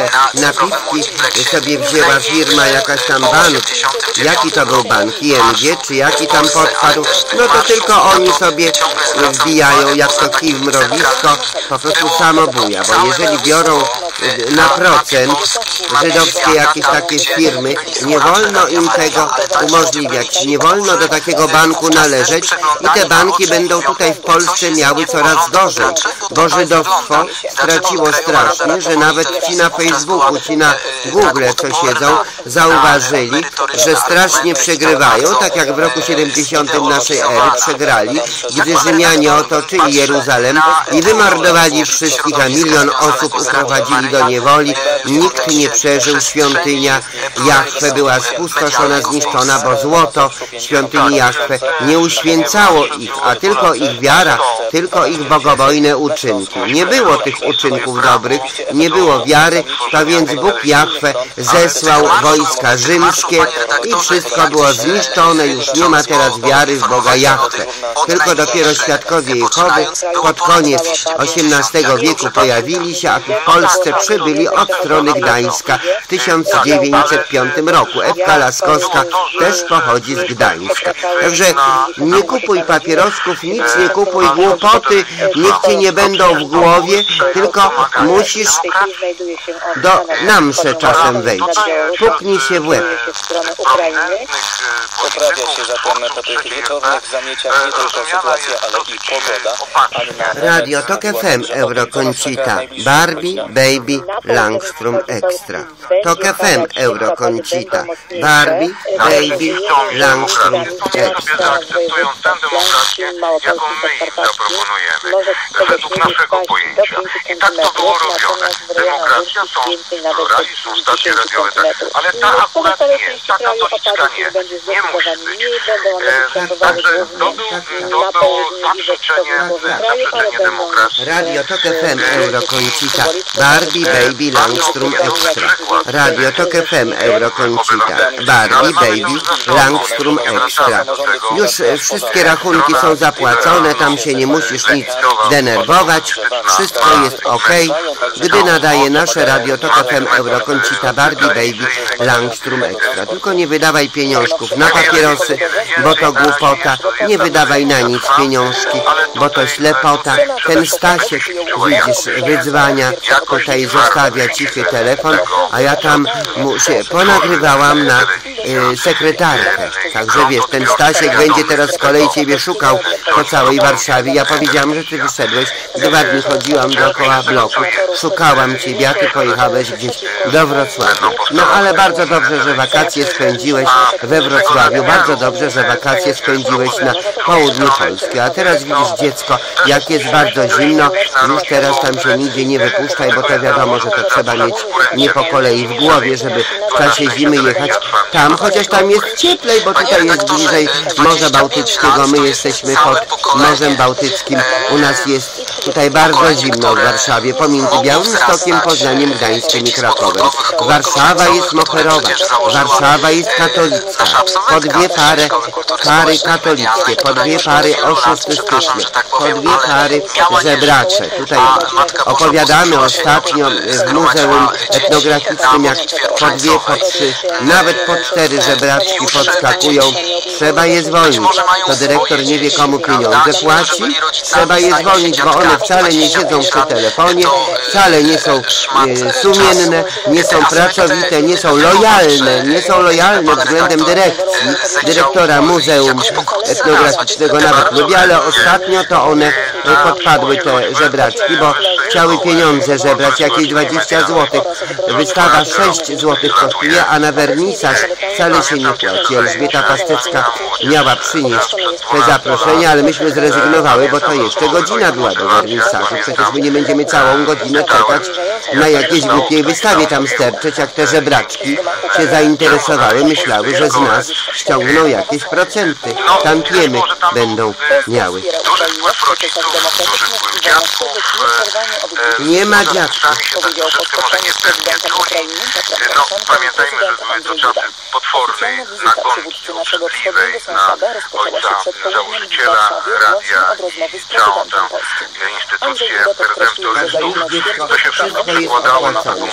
napiwki sobie wzięła firma, jakaś tam bank. Jaki to był bank? ING, czy jaki tam podpadł? No to tylko oni sobie wbijają, jak to kij w mrowisko, po prostu samobuja, bo jeżeli biorą na procent żydowskie jakieś takie firmy, nie wolno im tego umożliwiać, nie wolno do takiego banku należeć i te banki będą tutaj w Polsce miały coraz gorzej, bo żydowstwo straciło strasznie, że nawet ci na Facebooku, ci na Google, co siedzą, zauważyli, że strasznie przegrywają, tak jak w roku 70 naszej ery przegrali, gdy Rzymianie otoczyli Jeruzalem i wymordowali wszystkich, a 1 000 000 osób uprowadzili do niewoli. Nikt nie przeżył, świątynia Jahwe była spustoszona, zniszczona, bo złoto świątyni Jahwe nie uświęcało ich, a tylko ich wiara, tylko ich bogobojne uczynki. Nie było tych uczynków dobrych, nie było wiary, to więc Bóg Jahwe zesłał wojska rzymskie i wszystko było zniszczone, już nie ma teraz wiary w Boga Jahwe. Tylko dopiero świadkowie Jehowy pod koniec XVIII wieku pojawili się, a tu w Polsce przybyli od strony Gdańska w 1905 roku. Ewka Laskowska też pochodzi z Gdańska. Także nie kupuj papierosków, nic nie kupuj, głupoty, nikt ci nie będą w głowie, tylko musisz na mszę czasem wejść. Puknij się w łeb. Poprawia się zatem po tych wieczornych zamieciach nie tylko sytuacja, ale i pogoda. Radio Tok FM, Eurokoncita, Barbie, Baby, Langstrom Extra. Tok FM, Eurokoncita, Barbie, Baby, Langstrom Extra. Akceptując tę demokrację, jaką my im zaproponujemy, według naszego pojęcia. I tak to było robione. Demokracja, są pluralizm, są stacje radiowe, ale ta akurat nie, ta katolicka nie musi być. Także to było zaprzeczenie demokracji. Radio Tok FM, Eurokoncita, Barbie, Baby, Langstrom Extra. Radio Tok FM, Eurokoncita, Barbie, Baby, Langstrom Extra. Już wszystkie rachunki są zapłacone, tam się nie musisz nic denerwować, wszystko jest ok. Gdy nadaje nasze Radio Tok FM, Eurokoncita, Barbie, Baby, Langstrom Extra. Tylko nie wydawaj pieniążków na papierosy, bo to głupota. Nie wydawaj na nic pieniążki, bo to ślepota. Ten Stasiek, widzisz, wydzwania, tutaj zostawia cichy telefon, a ja tam mu się ponagrywałam na sekretarkę. Także wiesz, ten Stasiek będzie teraz z kolei ciebie szukał po całej Warszawie. Ja powiedziałam, że ty wyszedłeś, 2 dni chodziłam dookoła bloku, szukałam ciebie, a ty pojechałeś gdzieś do Wrocławia. No ale bardzo dobrze, że wakacje spędziłeś we Wrocławiu, bardzo dobrze, że wakacje spędziłeś na południu Polski. A teraz widzisz dziecko, jak jest bardzo zimno, już teraz tam się nigdzie nie wypuszczaj, bo to wiadomo, że to trzeba mieć nie po kolei w głowie, żeby w czasie zimy jechać tam, chociaż tam jest cieplej, bo tutaj jest bliżej Morza Bałtyckiego, my jesteśmy pod Morzem Bałtyckim, u nas jest tutaj bardzo zimno w Warszawie, pomiędzy Białymstokiem, Poznaniem, Gdańskiem i Krakowem. Warszawa jest moherowa, Warszawa jest katolicka, po 2 pary katolickie, po 2 pary oszustystyczne, po 2 pary żebracze. Tutaj opowiadamy ostatnio w Muzeum Etnograficznym, jak po 2, po 3, nawet po 4 żebraczki podskakują. Trzeba je zwolnić. To dyrektor nie wie, komu pieniądze płaci. Trzeba je zwolnić, bo one wcale nie siedzą przy telefonie, wcale nie są sumienne, nie są pracowite, nie są lojalne względem dyrektora Muzeum Etnograficznego nawet lubię, ale ostatnio to one podpadły, te żebraczki, bo chciały pieniądze żebrać, jakieś 20 zł. Wystawa 6 zł kosztuje, a na wernisaż wcale się nie płaci. Elżbieta Pastecka miała przynieść te zaproszenia, ale myśmy zrezygnowały, bo to jeszcze godzina była do wernisażu. Przecież my nie będziemy całą godzinę czekać na jakiejś głupiej wystawie tam sterczeć, jak te żebraczki się zainteresowały, myślały, że z nas ściągną jakieś procenty. Tantiemy będą miały. Duży wpływ rodziców, duży wpływ dziadków. Nie ma dziadków. Może niespewnie czuli. No, pamiętajmy, że były to czasy potwornej nagonki obrzydliwej na ojca założyciela radia i całą tę instytucję redemptorystów. To się wszystko przekładało na taką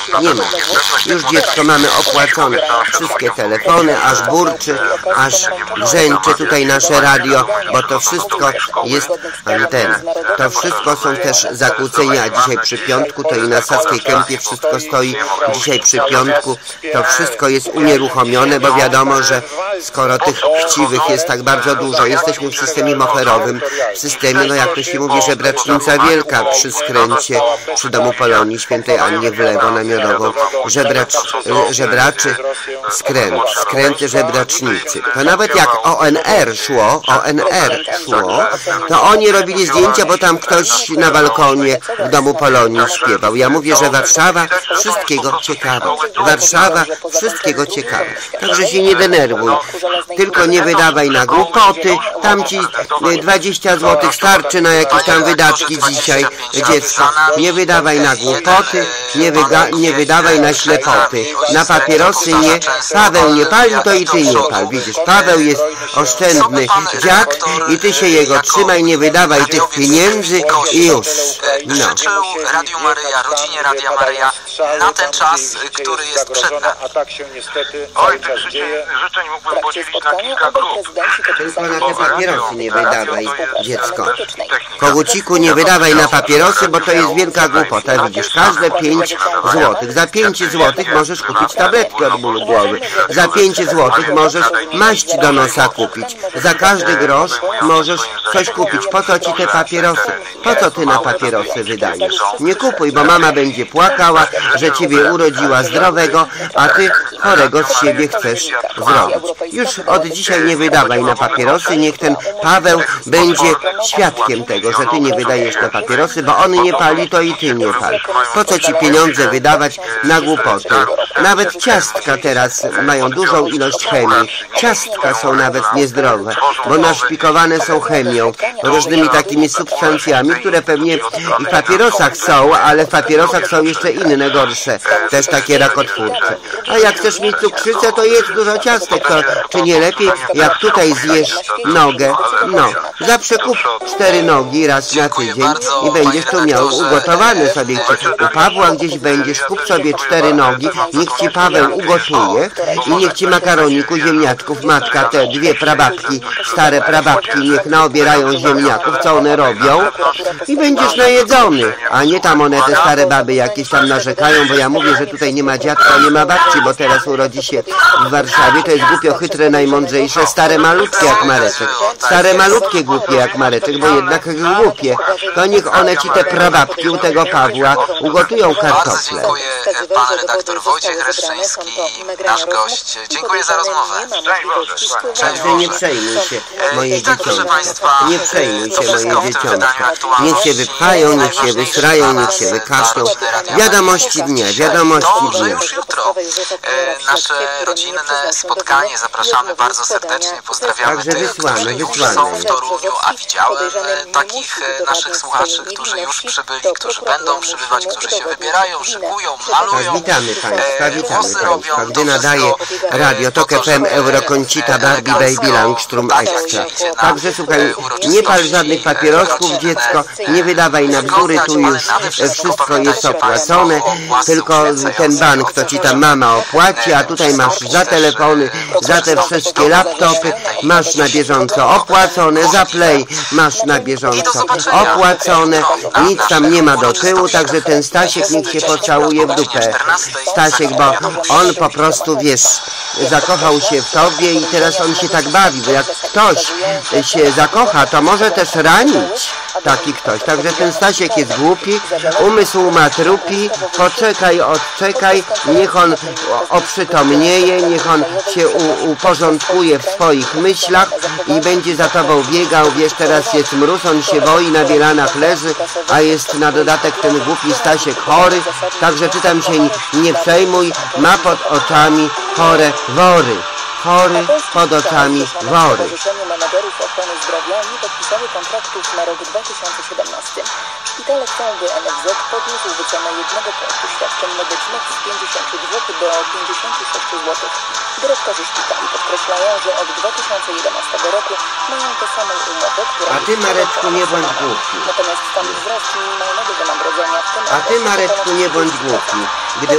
Już dziecko mamy opłacone. Wszystkie telefony, aż burczy, aż brzęczy tutaj nasze radio, bo to wszystko jest antena. To wszystko są też zakłócenia, a dzisiaj przy piątku to i na Saskiej Kępie wszystko stoi. Dzisiaj przy piątku to wszystko jest unieruchomione, bo wiadomo, że skoro tych chciwych jest tak bardzo dużo, jesteśmy w systemie moherowym, w systemie, no jak to się mówi, żebracznica wielka przy skręcie, przy Domu Polonii Świętej Annie w lewo na Miodową, żebraczy skręty żebracznicy. To nawet jak ONR szło, to oni robili zdjęcia, bo tam ktoś na balkonie w Domu Polonii śpiewał. Ja mówię, że Warszawa wszystkiego ciekawa. Warszawa wszystkiego ciekawa. Także się nie denerwuj. Tylko nie wydawaj na głupoty. Tam ci 20 zł starczy na jakieś tam wydatki dzisiaj, dziecko. Nie wydawaj na głupoty, nie wydawaj na ślepoty. Na papierosy nie. Paweł nie pali, to i ty nie pal. Widzisz, Paweł jest oszczędny dziad i ty się jego trzymaj, nie wydawaj tych pieniędzy i już. No. Życzył Radiu Maryja, rodzinie Radia Maryja na ten czas, który jest przed nami. Oj, tych życzeń mógłbym podzielić na kilka grup. Tylko na te papierosy nie wydawaj, dziecko. Koguciku, nie wydawaj na papierosy, bo to jest wielka głupota. Widzisz, każde 5 zł. Za 5 zł możesz kupić tabletki od bólu głowy. Za 5 zł możesz maść do nosa kupić. Za każdy grosz możesz coś kupić. Po co ci te papierosy? Po co ty na papierosy wydajesz? Nie kupuj, bo mama będzie płakała, że ciebie urodziła zdrowego, a ty chorego z siebie chcesz zrobić. Już od dzisiaj nie wydawaj na papierosy. Niech ten Paweł będzie świadkiem tego, że ty nie wydajesz na papierosy, bo on nie pali, to i ty nie pal. Po co ci pieniądze wydawać na głupoty? Nawet ciastka teraz mają dużą ilość chemii. Ciastka są nawet niezdrowe, bo naszpikowane są chemią, różnymi takimi substancjami, które pewnie i w papierosach są, ale w papierosach są jeszcze inne, gorsze, też takie rakotwórcze. A jak chcesz mieć cukrzycę, to jedz dużo ciastek, to czy nie lepiej, jak tutaj zjesz nogę? No, zawsze kup 4 nogi raz na tydzień i będziesz tu miał ugotowane sobie. U Pawła gdzieś będziesz, kup sobie 4 nogi, niech ci Paweł ugotuje i niech ci makaroniku, ziemniaczków, matka, te 2 prababki, stare prababki, niech naobierają ziemniaków, co one robią i będziesz najedzony, a nie tam one, te stare baby jakieś tam narzekają, bo ja mówię, że tutaj nie ma dziadka, nie ma babci, bo teraz zaraz urodzi się w Warszawie, to jest głupio chytre, najmądrzejsze, stare malutkie jak Mareczek. Stare malutkie głupie jak Mareczek, bo jednak głupie. To niech one ci te prababki u tego Pawła ugotują kartofle. Bardzo dziękuję, pan redaktor Wojciech Reszczyński, nasz gość. Dziękuję za rozmowę. Także nie przejmuj się, moje dzieciątka. Nie przejmuj się, moje dzieciątka. Niech się wypchają, niech się wysrają, niech się wykaszlą. Wiadomości dnia, wiadomości Może dnia. już jutro nasze rodzinne spotkanie. Zapraszamy bardzo serdecznie. Pozdrawiamy Także tych, wysłane, którzy już wysłane. są w Toruniu, a widziałem takich naszych słuchaczy, którzy już przybyli, którzy będą przybywać, którzy się wybierają, szykują, malują. Witamy Państwa, witamy Włosy robią. Państwa. Gdy To nadaje wszystko, radio TOK po to, FM, żeby Eurokącita, Barbie, Baby, Langstrom Extra. Także słuchaj, nie pal żadnych papierosków, dziecko, nie wydawaj na bzdury, tu już wszystko jest opłacone, tylko ten bank to ci ta mama opłaci, a tutaj masz za telefony, za te wszystkie laptopy, masz na bieżąco opłacone, za Play masz na bieżąco opłacone, nic tam nie ma do tyłu, także ten Stasiek niech się pocałuje w dupę. Stasiek, bo on po prostu, wiesz, zakochał się w tobie i teraz on się tak bawi, bo jak ktoś się zakocha, to może też ranić taki ktoś. Także ten Stasiek jest głupi, umysł ma trupi, poczekaj, odczekaj, niech on oprzytomnieje, niech on się uporządkuje w swoich myślach i będzie za tobą biegał, wiesz, teraz jest mróz, on się boi, na bielanach leży, a jest na dodatek ten głupi Stasiek chory, także ty tam się nie przejmuj, ma pod oczami chore wory. Chory pod oczami wory. Stowarzyszeniu Menedżerów Ochrony Zdrowia nie podpisały kontraktów na rok 2017. Szpitale chwałby NFZ podniósł wycenę jednego punktu świadczeń medycznych z 52 do 56 zł. Dyrektorzy szpitali podkreślają, że od 2011 roku mają te same umowy, które... A ty, Mareczku, nie bądź głupi. Natomiast tam wzrost minimalnego wynagrodzenia w tym A ty, Mareczku, nie bądź głupi, gdy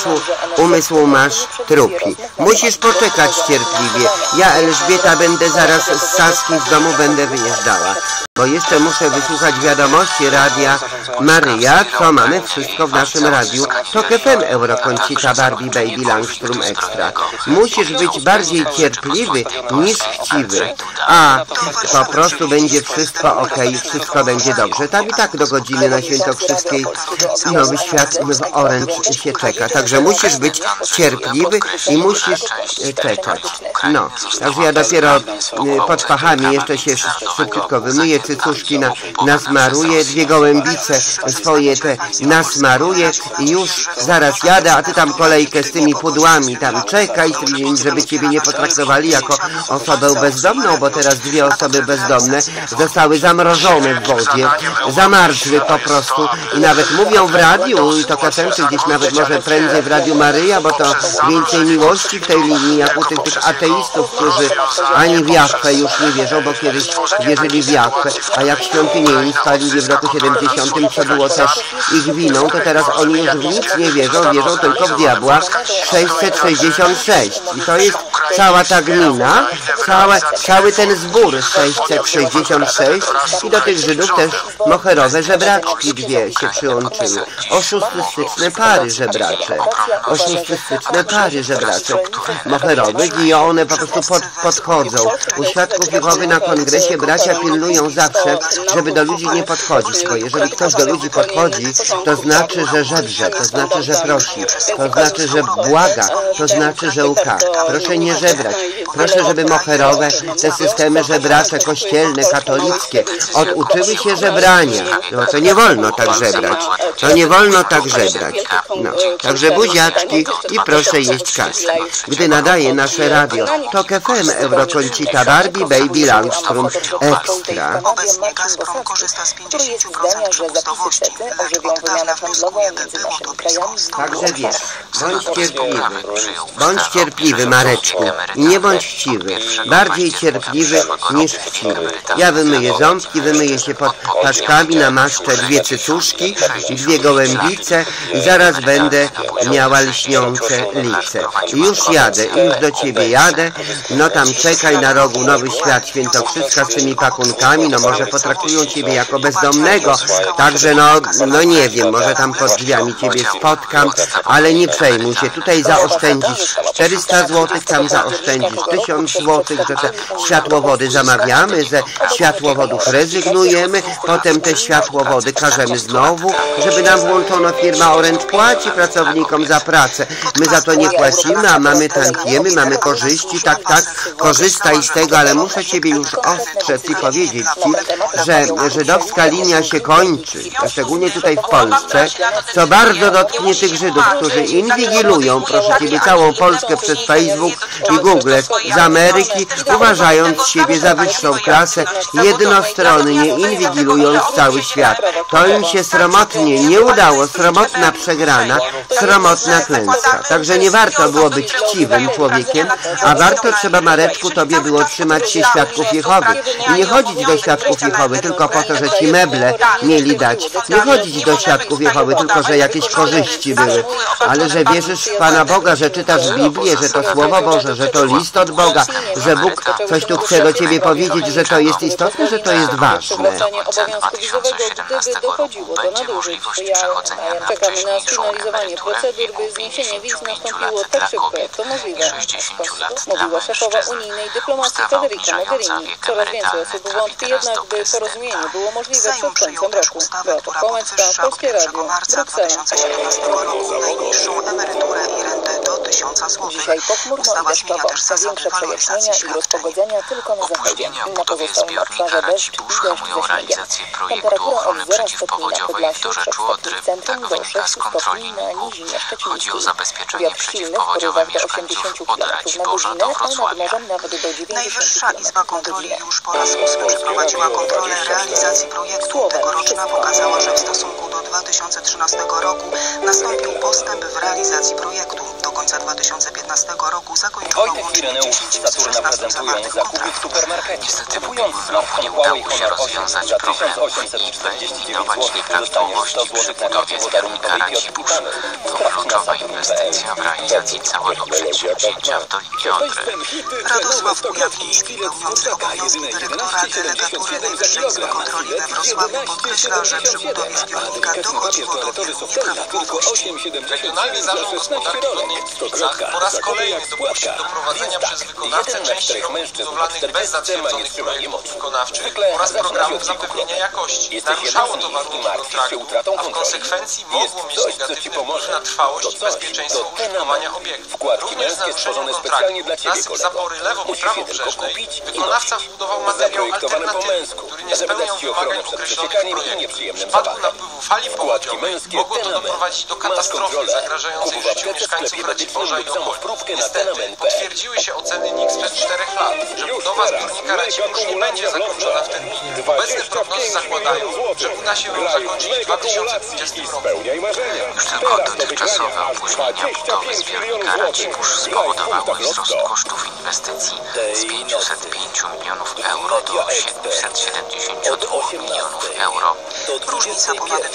umysł masz trupi. Musisz poczekać cierpliwie. Ja, Elżbieta, będę zaraz z Saski z domu będę wyjeżdżała. Bo jeszcze muszę wysłuchać wiadomości Radia Maryja, co mamy wszystko w naszym radiu. TOK FM, Eurokącita, Barbie, Baby, Langstrom Extra. Musisz być bardziej cierpliwy niż chciwy. A po prostu będzie wszystko okej, wszystko będzie dobrze. Tam i tak do godziny na Świętokrzyskiej Nowy Świat w Orange się czeka. Także musisz być cierpliwy i musisz czekać. No, także ja dopiero pod pachami jeszcze się szybciutko wymyję, cycuszki nasmaruję, dwie gołębice swoje te nasmaruję i już zaraz jadę, a ty tam kolejkę z tymi pudłami tam czekaj, żeby ciebie nie potraktowali jako osobę bezdomną, bo teraz dwie osoby bezdomne zostały zamrożone w wodzie, zamarzły po prostu i nawet mówią w radiu, i to czy gdzieś nawet może prędzej w Radiu Maryja, bo to więcej miłości w tej linii, jak u tych ateistów, którzy ani w Jahwe już nie wierzą, bo kiedyś wierzyli w Jahwe, a jak świątynię im spalili w roku 70, co było też ich winą, to teraz oni już w nic nie wierzą, wierzą tylko w diabła 666. I to jest cała ta gmina, cały ten zbór 666 i do tych Żydów też moherowe żebraczki dwie się przyłączyły. Oszustyczne pary żebracze. Oszustyczne pary żebracze moherowych i one po prostu podchodzą. U świadków Jehowy na kongresie bracia pilnują zawsze, żeby do ludzi nie podchodzić, bo jeżeli ktoś do ludzi podchodzi, to znaczy, że żebrze, to znaczy, że prosi, to znaczy, że błaga, to znaczy, że łka. Proszę nie żebrać. Proszę, żeby moherowe, te systemy żebracze kościelne, katolickie oduczyły się żebrania. No to nie wolno tak żebrać. To nie wolno tak żebrać. No, także buziaczki i proszę jeść kaczki. Gdy nadaje nasze radio TOK FM, Eurokącita, Barbie, Baby, Langstrom Extra. Obecnie Gazprom korzysta z 50% przepustowości. Także wiesz, bądź cierpliwy, Mareczku. i nie bądź chciwy, bardziej cierpliwy niż chciwy. Ja wymyję ząbki, wymyję się pod paszkami, namaszczę 2 cycuszki, 2 gołębice i zaraz będę miała lśniące lice. I już jadę, już do ciebie jadę, no tam czekaj na rogu Nowy Świat Świętokrzyska z tymi pakunkami, no może potraktują ciebie jako bezdomnego, także no nie wiem, może tam pod drzwiami ciebie spotkam, ale nie przejmuj się, tutaj zaoszczędzisz 400 zł, tam zaoszczędzisz 1000 zł, że te światłowody zamawiamy, ze światłowodów rezygnujemy, potem te światłowody każemy znowu, żeby nam włączono, firma Orange płaci pracownikom za pracę, my za to nie płacimy, a mamy tantiemy, mamy korzyści, tak, korzystaj z tego, ale muszę ciebie już ostrzec i powiedzieć ci, że żydowska linia się kończy, szczególnie tutaj w Polsce, co bardzo dotknie tych Żydów, którzy inwigilują, proszę ciebie, całą Polskę przez Facebook i Google z Ameryki, uważając siebie za wyższą klasę, jednostronnie inwigilując cały świat. To im się sromotnie nie udało, sromotna przegrana, sromotna klęska. Także nie warto było być chciwym człowiekiem, a warto trzeba, Mareczku, tobie było trzymać się Świadków Jehowy i nie chodzić do Świadków Jehowy tylko po to, że ci meble mieli dać. Nie chodzić do Świadków Jehowy tylko, że jakieś korzyści były, ale że wierzysz w Pana Boga, że czytasz Biblię, że to Słowo Boże, że to list od Boga, że Bóg coś tu chce do ciebie powiedzieć, że to jest istotne, że to jest ważne. Gdyby dochodziło do nadużyć, czekamy na sfinalizowanie procedur, by zniesienie wiz nastąpiło tak szybko, jak to możliwe. Mówiła szefowa unijnej dyplomacji Federica Mogherini. Coraz więcej osób wątpi jednak, by porozumienie było możliwe przed końcem roku. Beata Kołęcka, Polskie Radio, Bruksela. Najniższą emeryturę i rentę do 1000 zł. Dzisiaj pochmurno i deszczowo. Większe przejaśnienia i rozpogodzenia tylko na zachodzie. Na pozostałym obszarze deszcz i deszcz ze śniegiem. Temperatura od 0 stopni na Podlasiu, 3 stopni w centrum do 6 stopni na Nizinie Szczecińskiej. Wiatr silny w porywach do 80 km na godzinę, a nad morzem nawet do 90 Najwyższa km Izba na Kontroli godzinę. już po raz 8 przeprowadziła kontrolę realizacji projektu. Tegoroczna pokazała, że w stosunku do 2013 roku nastąpił postęp w realizacji projektu. Do końca 2015 roku zakończono łącznie 10 z 16 zawartych kontraktów. Niestety w ubiegłym roku nie udało się rozwiązać problemów i wyeliminować nieprawidłowości przy budowie zbiornika Racibórz. To kluczowa inwestycja w realizacji całego przedsięwzięcia w Dolinie Odry. Radosław Kujawnicki, pełniący obowiązki dyrektora delegatury Najwyższej Izby Kontroli we Wrocławiu, podkreśla, że przy budowie zbiornika dochodziło do wielu nieprawidłowości. Regionalny Zarząd Gospodarki Wodnej w Gliwicach po raz kolejny dopuścił do prowadzenia przez wykonawcę części robót budowlanych bez zatwierdzonych projektów wykonawczych oraz programów zapewnienia jakości. Naruszało to warunki kontraktu, a w konsekwencji mogło mieć negatywny wpływ na trwałość i bezpieczeństwo użytkowania obiektu. Również z naruszeniem kontraktu na zapory lewo-prawobrzeżnej wykonawca wbudował materiał alternatywny, który nie spełniał wymagań określonych w projekcie. W przypadku napływu fali powodziowej mogło to doprowadzić do katastrofy zagrażającej życiu mieszkańców Raciborza i okolic. Niestety potwierdziły się oceny NIK sprzed 4 lat, że budowa zbiornika Racibórz nie będzie zakończona w terminie. Obecne prognozy zakładają, że uda się ją zakończyć w 2020 roku. Już tylko dotychczasowe opóźnienia budowy zbiornika Racibórz spowodowały wzrost kosztów inwestycji z 505 milionów euro do 772 milionów euro. Różnica ponad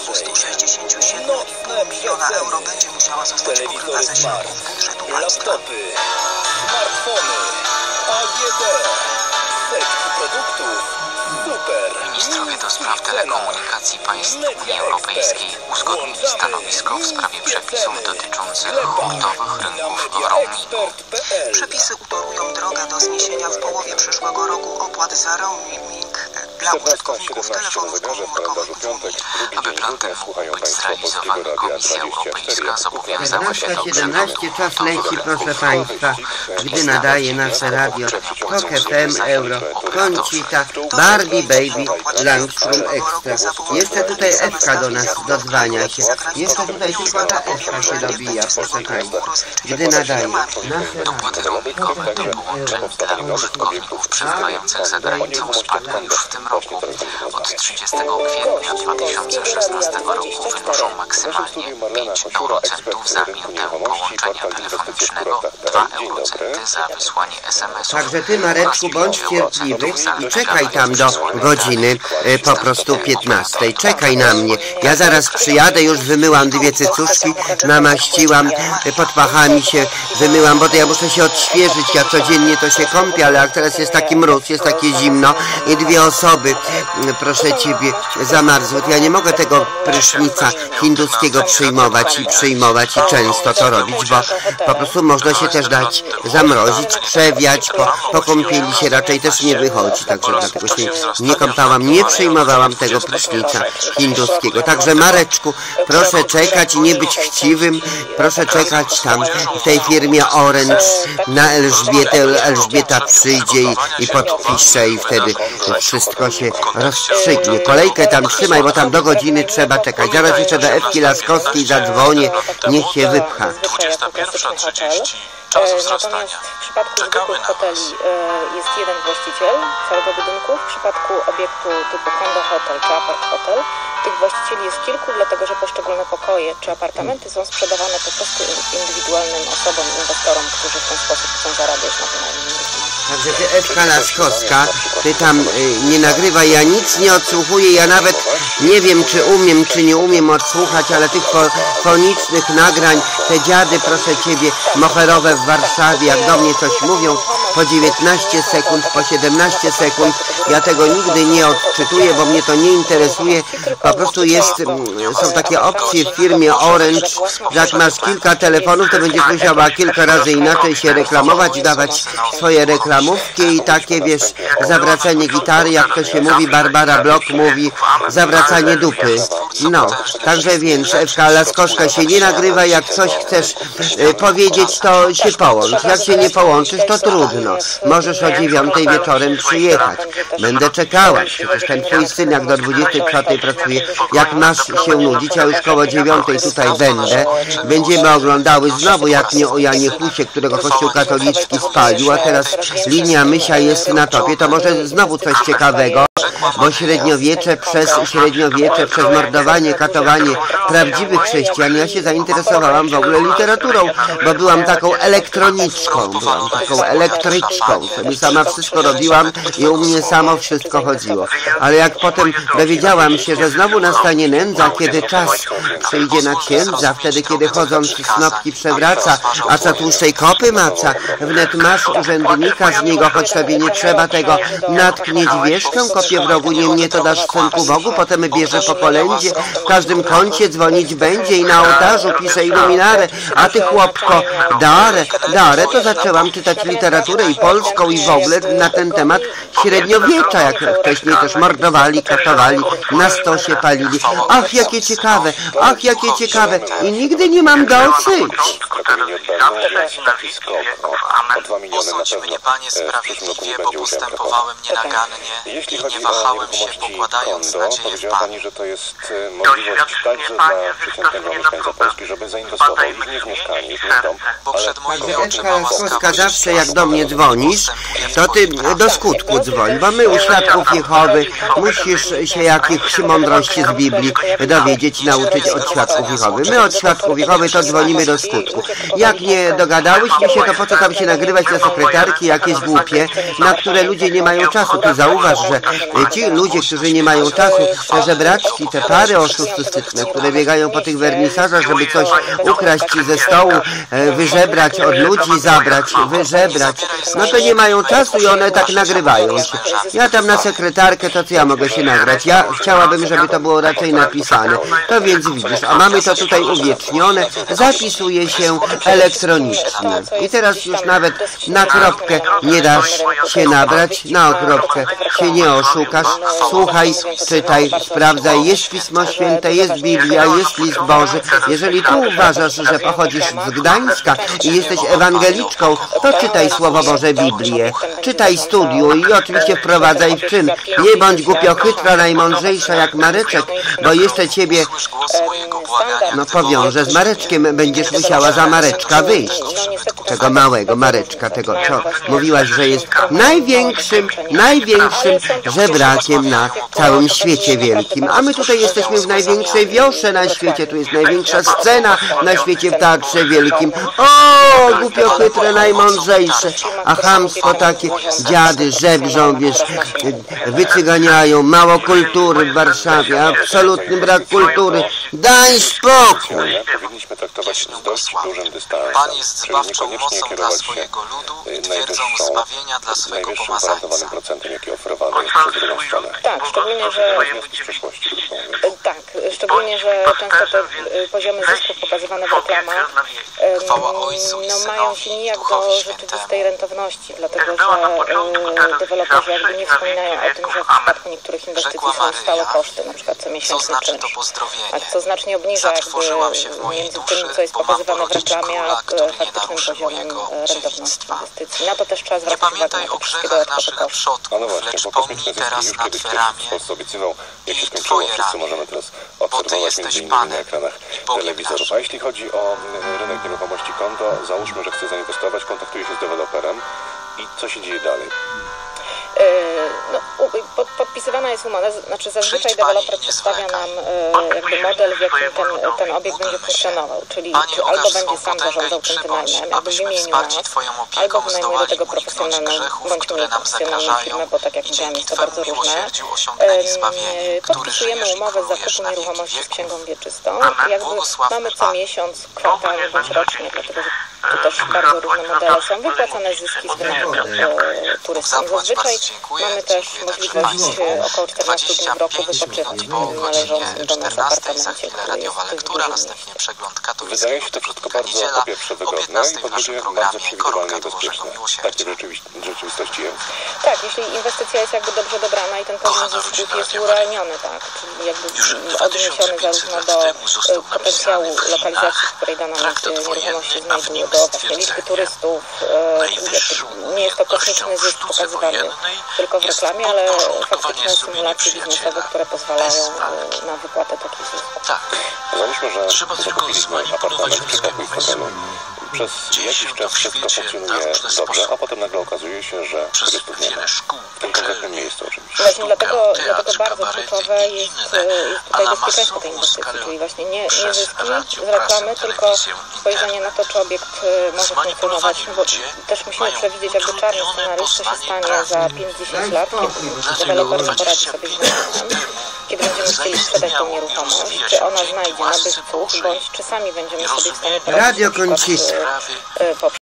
267,5 miliona euro będzie musiała zostać pokryta ze środków budżetu państwa. Smartfony AGD. Setki produktów. Super. Ministrowie do spraw telekomunikacji państw Unii Europejskiej uzgodnili stanowisko w sprawie przepisów dotyczących hurtowych rynków roamingu. Przepisy utorują drogę do zniesienia w połowie przyszłego roku opłat za roaming dla użytkowników telefonów komórkowych w Unii. Aby plan ten mógł być zrealizowany, Komisja Europejska zobowiązała się do 17 czas leci, proszę Państwa, gdy nadaje nasze radio TOK FM, Euro, Koncita, Barbie Baby, Langstrom Extra. Jeszcze tutaj Ewka do nas dodzwania się. Jeszcze tutaj tylko ta Ewka się dobija, proszę Państwa. Gdy nadaje nasze Dopłaty roamingowe do połączeń dla użytkowników przebywających za granicą spadły już w tym roku. Od 30 kwietnia 2016 roku wynoszą maksymalnie 5 eurocentów za minutę połączenia telefonicznego, 2 eurocenty za wysłanie SMS-ów. Także ty, Mareczku, bądź cierpliwy i czekaj tam do godziny po prostu 15. Czekaj na mnie. Ja zaraz przyjadę, już wymyłam 2 cycuszki, namaściłam, pod pachami się wymyłam, bo to ja muszę się odświeżyć. Ja codziennie to się kąpię, ale jak teraz jest taki mróz, jest takie zimno i 2 osoby, proszę ciebie, zamarzły, to ja nie mogę tego prysznica hinduskiego przyjmować i często to robić, bo po prostu można się też dać zamrozić, przewiać, po kąpieli się raczej też nie wychodzi, także dlatego się nie kąpałam, nie przyjmowałam tego prysznica hinduskiego. Także Mareczku, proszę czekać i nie być chciwym, proszę czekać tam w tej firmie Orange na Elżbietę. Elżbieta przyjdzie i podpisze i wtedy wszystko się rozstrzygnie. Kolejkę tam trzymaj, bo tam do godziny trzeba czekać. Zaraz jeszcze do Ewki Laskowskiej zadzwonię, niech się wypcha. 21:30. Czas wzrastania. W przypadku zwykłych hoteli jest jeden właściciel całego budynku. W przypadku obiektu typu condo hotel czy apart hotel tych właścicieli jest kilku, dlatego że poszczególne pokoje czy apartamenty są sprzedawane po prostu indywidualnym osobom, inwestorom, którzy w ten sposób chcą zarabiać na wynajmie nieruchomości. Także ty, Ewka Laskowska, ty tam nie nagrywaj, ja nic nie odsłuchuję, ja nawet nie wiem, czy umiem, czy nie umiem odsłuchać, ale tych fonicznych nagrań, te dziady, proszę ciebie, moherowe w Warszawie, jak do mnie coś mówią, po 19 sekund, po 17 sekund, ja tego nigdy nie odczytuję, bo mnie to nie interesuje, po prostu są takie opcje w firmie Orange, że jak masz kilka telefonów, to będziesz musiała kilka razy inaczej się reklamować, dawać swoje reklamówki i takie, wiesz, zawracanie gitary, jak to się mówi, Barbara Block mówi, zawracanie dupy. No, także więc, Ewka Laskowska, się nie nagrywa, jak coś chcesz powiedzieć, to się połącz. Jak się nie połączysz, to trudno. Możesz o 9 wieczorem przyjechać. Będę czekała. Przecież ten twój syn, jak do 24 pracuje, jak masz się nudzić, a już koło 9 tutaj będę. Będziemy oglądały znowu, jak nie o Janie Husie, którego Kościół katolicki spalił, a teraz linia Mysia jest na topie, to może znowu coś ciekawego, bo średniowiecze przez mordowanie, katowanie prawdziwych chrześcijan, ja się zainteresowałam w ogóle literaturą, bo byłam taką elektroniczką, byłam taką elektryczką, sobie sama wszystko robiłam i u mnie samo wszystko chodziło. Ale jak potem dowiedziałam się, że znowu nastanie nędza, kiedy czas przyjdzie na księdza, wtedy kiedy chodząc snopki przewraca, a co tłuszczej kopy maca, wnet masz urzędnika z niego, choć tobie nie trzeba tego natknieć wieszczą, kopie w rogu, nie mnie to dasz synku Bogu, potem bierze po kolędzie, w każdym kącie dzwonić będzie i na ołtarzu pisze iluminarę, a ty chłopko, darę, to zaczęłam czytać literaturę i polską i w ogóle na ten temat średniowiecza, jak wcześniej też mordowali, katowali, na stosie palili. Ach, jakie ciekawe i nigdy nie mam dosyć. Posądź mnie, Panie, sprawiedliwie, bo postępowałem nienagannie i nie wahałem się, pokładając nadzieję w Panu. że to jest możliwość także dla przeciętnego mieszkańca Polski, żeby zainwestował i nie w mieszkanie, i w dom. Bo przed moimi Ewka Laskowska, zawsze jak do mnie dzwonisz, to ty do skutku dzwoń, bo my u Świadków Jehowy musisz się jakichś mądrości z Biblii dowiedzieć, nauczyć od Świadków Jehowy. My od Świadków Jehowy to dzwonimy do skutku. Jak nie dogadałyśmy się, to po co tam się nagrywać na sekretarki jakieś głupie, na które ludzie nie mają czasu. Ty zauważ, że ci ludzie, którzy nie mają czasu, te żebraczki, te pary oszustyczne, które biegają po tych wernisażach, żeby coś ukraść ze stołu, wyżebrać od ludzi, zabrać, wyżebrać, no to nie mają czasu i one tak nagrywają się. Ja tam na sekretarkę, to co ja mogę się nagrać? Ja chciałabym, żeby to było raczej napisane. To więc widzisz, a mamy to tutaj uwiecznione, zapisuje się elektronicznie. I teraz już nawet na kropkę nie dasz się nabrać, na okropkę się nie oszukasz. Słuchaj, czytaj, sprawdzaj, jest Pismo Święte, jest Biblia, jest List Boży. Jeżeli tu uważasz, że pochodzisz z Gdańska i jesteś ewangeliczką, to czytaj Słowo Boże, Biblię. Czytaj, studiuj i oczywiście wprowadzaj w czyn. Nie bądź głupio chytra, najmądrzejsza jak Mareczek, bo jeszcze ciebie powiążę z Mareczkiem, będziesz musiała za Mareczka wyjść. tego małego Mareczka, tego co mówiłaś, że jest największym żebrakiem na całym świecie wielkim. A my tutaj jesteśmy w największej wiosze na świecie, tu jest największa scena na świecie w Teatrze Wielkim. O, głupio chytre, najmądrzejsze, a chamstwo takie, dziady żebrzą, wiesz, wycyganiają, mało kultury w Warszawie, absolutny brak kultury. Daj spokój! Powinniśmy traktować z dość dużym dystansem. Pan jest zbawczą mocą dla swojego ludu i twierdzą zbawienia dla swego pomazańca. procentem, jaki oferowany jest przez drugą stronę. Tak, szczególnie, że często te poziomy zysków pokazywane w reklamach mają się nijak do rzeczywistej rentowności, dlatego że deweloperzy jakby nie wspominają o tym, że w przypadku niektórych inwestycji są stałe koszty, na przykład comiesięczny czynsz, a co znacznie obniża jakby między tym, co jest pokazywane w reklamie, a faktycznym poziomem rentowności inwestycji. Na to też trzeba zwracać uwagę, na te wszystkie dodatkowe koszty. Lecz pomnij teraz na Twe ramię i Twoje ramię, bo Ty jesteś Panem na ekranach telewizorów. A jeśli chodzi o rynek nieruchomości konto, załóżmy, że chce zainwestować, kontaktuje się z deweloperem i co się dzieje dalej? Podpisywana jest umowa, znaczy zazwyczaj deweloper przedstawia nam jakby model, w jakim ten obiekt będzie funkcjonował, czyli albo będzie sam zarządzał tym wynajmem, jakby w imieniu nas, albo wynajmuje do tego profesjonalną bądź mniej profesjonalną firmę, bo tak jak mówiłam, jest to bardzo różne. Podpisujemy umowę z zakupu nieruchomości z księgą wieczystą i jakby mamy co miesiąc, kwartalnie bądź rocznie, dlatego że tu też bardzo różne modele są, wypłacane zyski z wynajmu turystom. Zazwyczaj mamy też możliwość około 14 dni w roku wypoczywać w należącym do nas apartamencie, który jest Wydaje się to wszystko bardzo, po pierwsze, wygodne i po drugie bardzo przewidywalne i bezpieczne. Tak to w rzeczywistości jest. Tak, jeśli inwestycja jest jakby dobrze dobrana i ten poziom zysków jest urealniony, tak, czyli jakby odniesiony zarówno do potencjału lokalizacji, w której dana nieruchomości znajduje, do właśnie liczby turystów, nie jest to kosmiczny zysk pokazywany tylko w reklamie, ale faktyczne symulacje biznesowe, które pozwalają na wypłatę takich zysków. Załóżmy, że zakupiliśmy apartament czy pokój w hotelu. Przez jakiś czas wszystko funkcjonuje dobrze, a potem nagle okazuje się, że turystów nie ma. W tym konkretnym miejscu oczywiście. Właśnie dlatego bardzo kluczowe jest tutaj bezpieczeństwo tej inwestycji, czyli właśnie nie zyski z reklamy, tylko spojrzenie na to, czy obiekt może funkcjonować, bo też musimy przewidzieć jakby czarny scenariusz, co się stanie za 5-10 lat, kiedy deweloper nie poradzi sobie z wynajem, kiedy będziemy chcieli sprzedać tę nieruchomość, czy ona znajdzie nabywców, bądź czy sami będziemy sobie w stanie poradzić Radio kończyste.